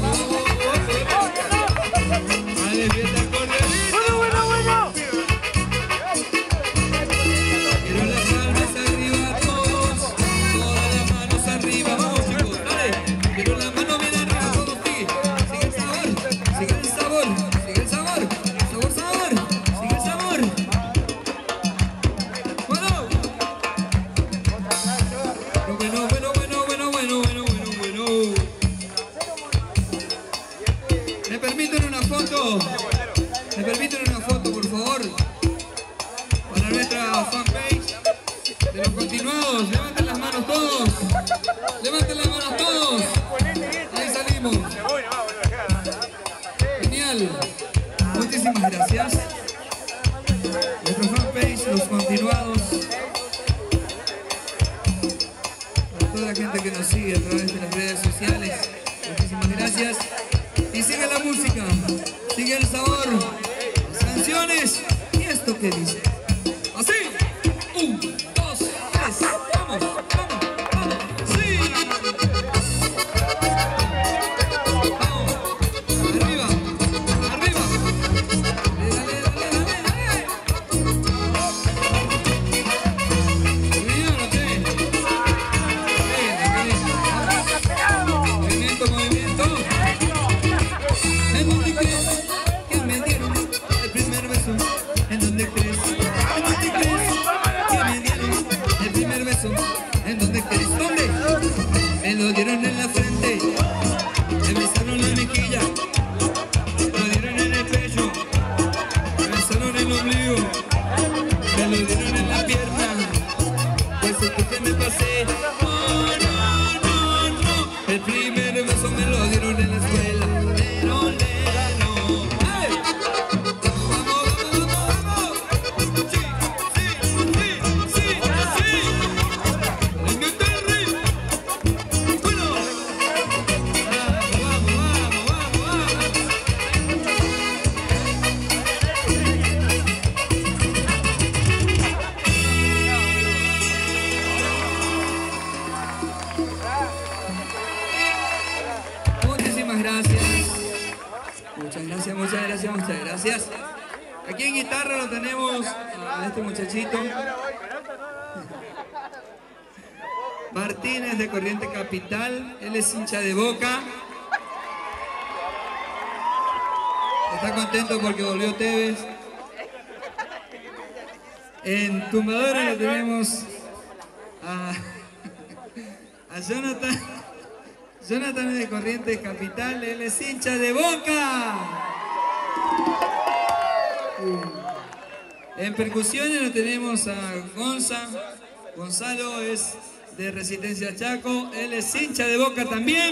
¡Vale, fiesta corderito! ¡Bueno, bueno, bueno! Quiero las palmas arriba todos, todas las manos arriba, vamos chicos, dale. Quiero las manos bien arriba todos, sigue, sigue el sabor, sigue el sabor, sigue el sabor, sabor, sabor, sigue el sabor. Bueno. Bueno, bueno, bueno, bueno, bueno, bueno, bueno, bueno. ¿Me permiten una foto? ¿Me permiten una foto, por favor? Para nuestra fanpage de los continuados. Levanten las manos todos. Levanten las manos todos. Ahí salimos. Genial. Muchísimas gracias. Nuestra fanpage, los continuados. Para toda la gente que nos sigue a través de las redes sociales. Muchísimas gracias. Y sigue la música, sigue el sabor, las canciones y esto que dice. Así, un, dos, tres, vamos, vamos, vamos, sí. Vamos, arriba, arriba. Dale, dale, dale, dale, dale. Movimiento, movimiento. ¿En dónde crees que me dieron el primer beso? ¿En dónde crees? ¿En dónde crees que me dieron el primer beso? ¿En dónde crees? ¿Dónde? Me lo dieron en la frente, me besaron la mejilla, me lo dieron en el pecho, me besaron el ombligo, me lo dieron en la pierna, pues es que me pasé. No, no, no, no, el primer beso me lo dieron en la escuela. Lero, lero, ¡hey! Vamos, vamos, vamos, vamos. Sí, sí, sí, sí, sí. En el terry. Bueno. Vamos, vamos, vamos, vamos, Muchísimas gracias. Muchas gracias, muchas gracias, muchas gracias. Aquí en guitarra lo tenemos a este muchachito. Martínez de Corriente Capital. Él es hincha de Boca. Está contento porque volvió Tevez. En tumbadora lo tenemos a, a Jonathan. Jonathan es de Corrientes Capital, él es hincha de Boca. En percusiones lo tenemos a Gonza. Gonzalo es de Resistencia Chaco, él es hincha de Boca también.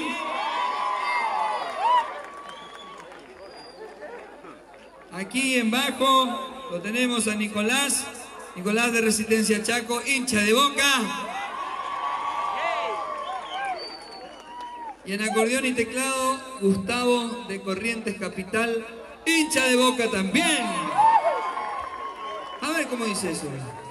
Aquí en bajo lo tenemos a Nicolás, Nicolás de Resistencia Chaco, hincha de Boca. Y en acordeón y teclado, Gustavo de Corrientes Capital, hincha de Boca también. A ver cómo dice eso.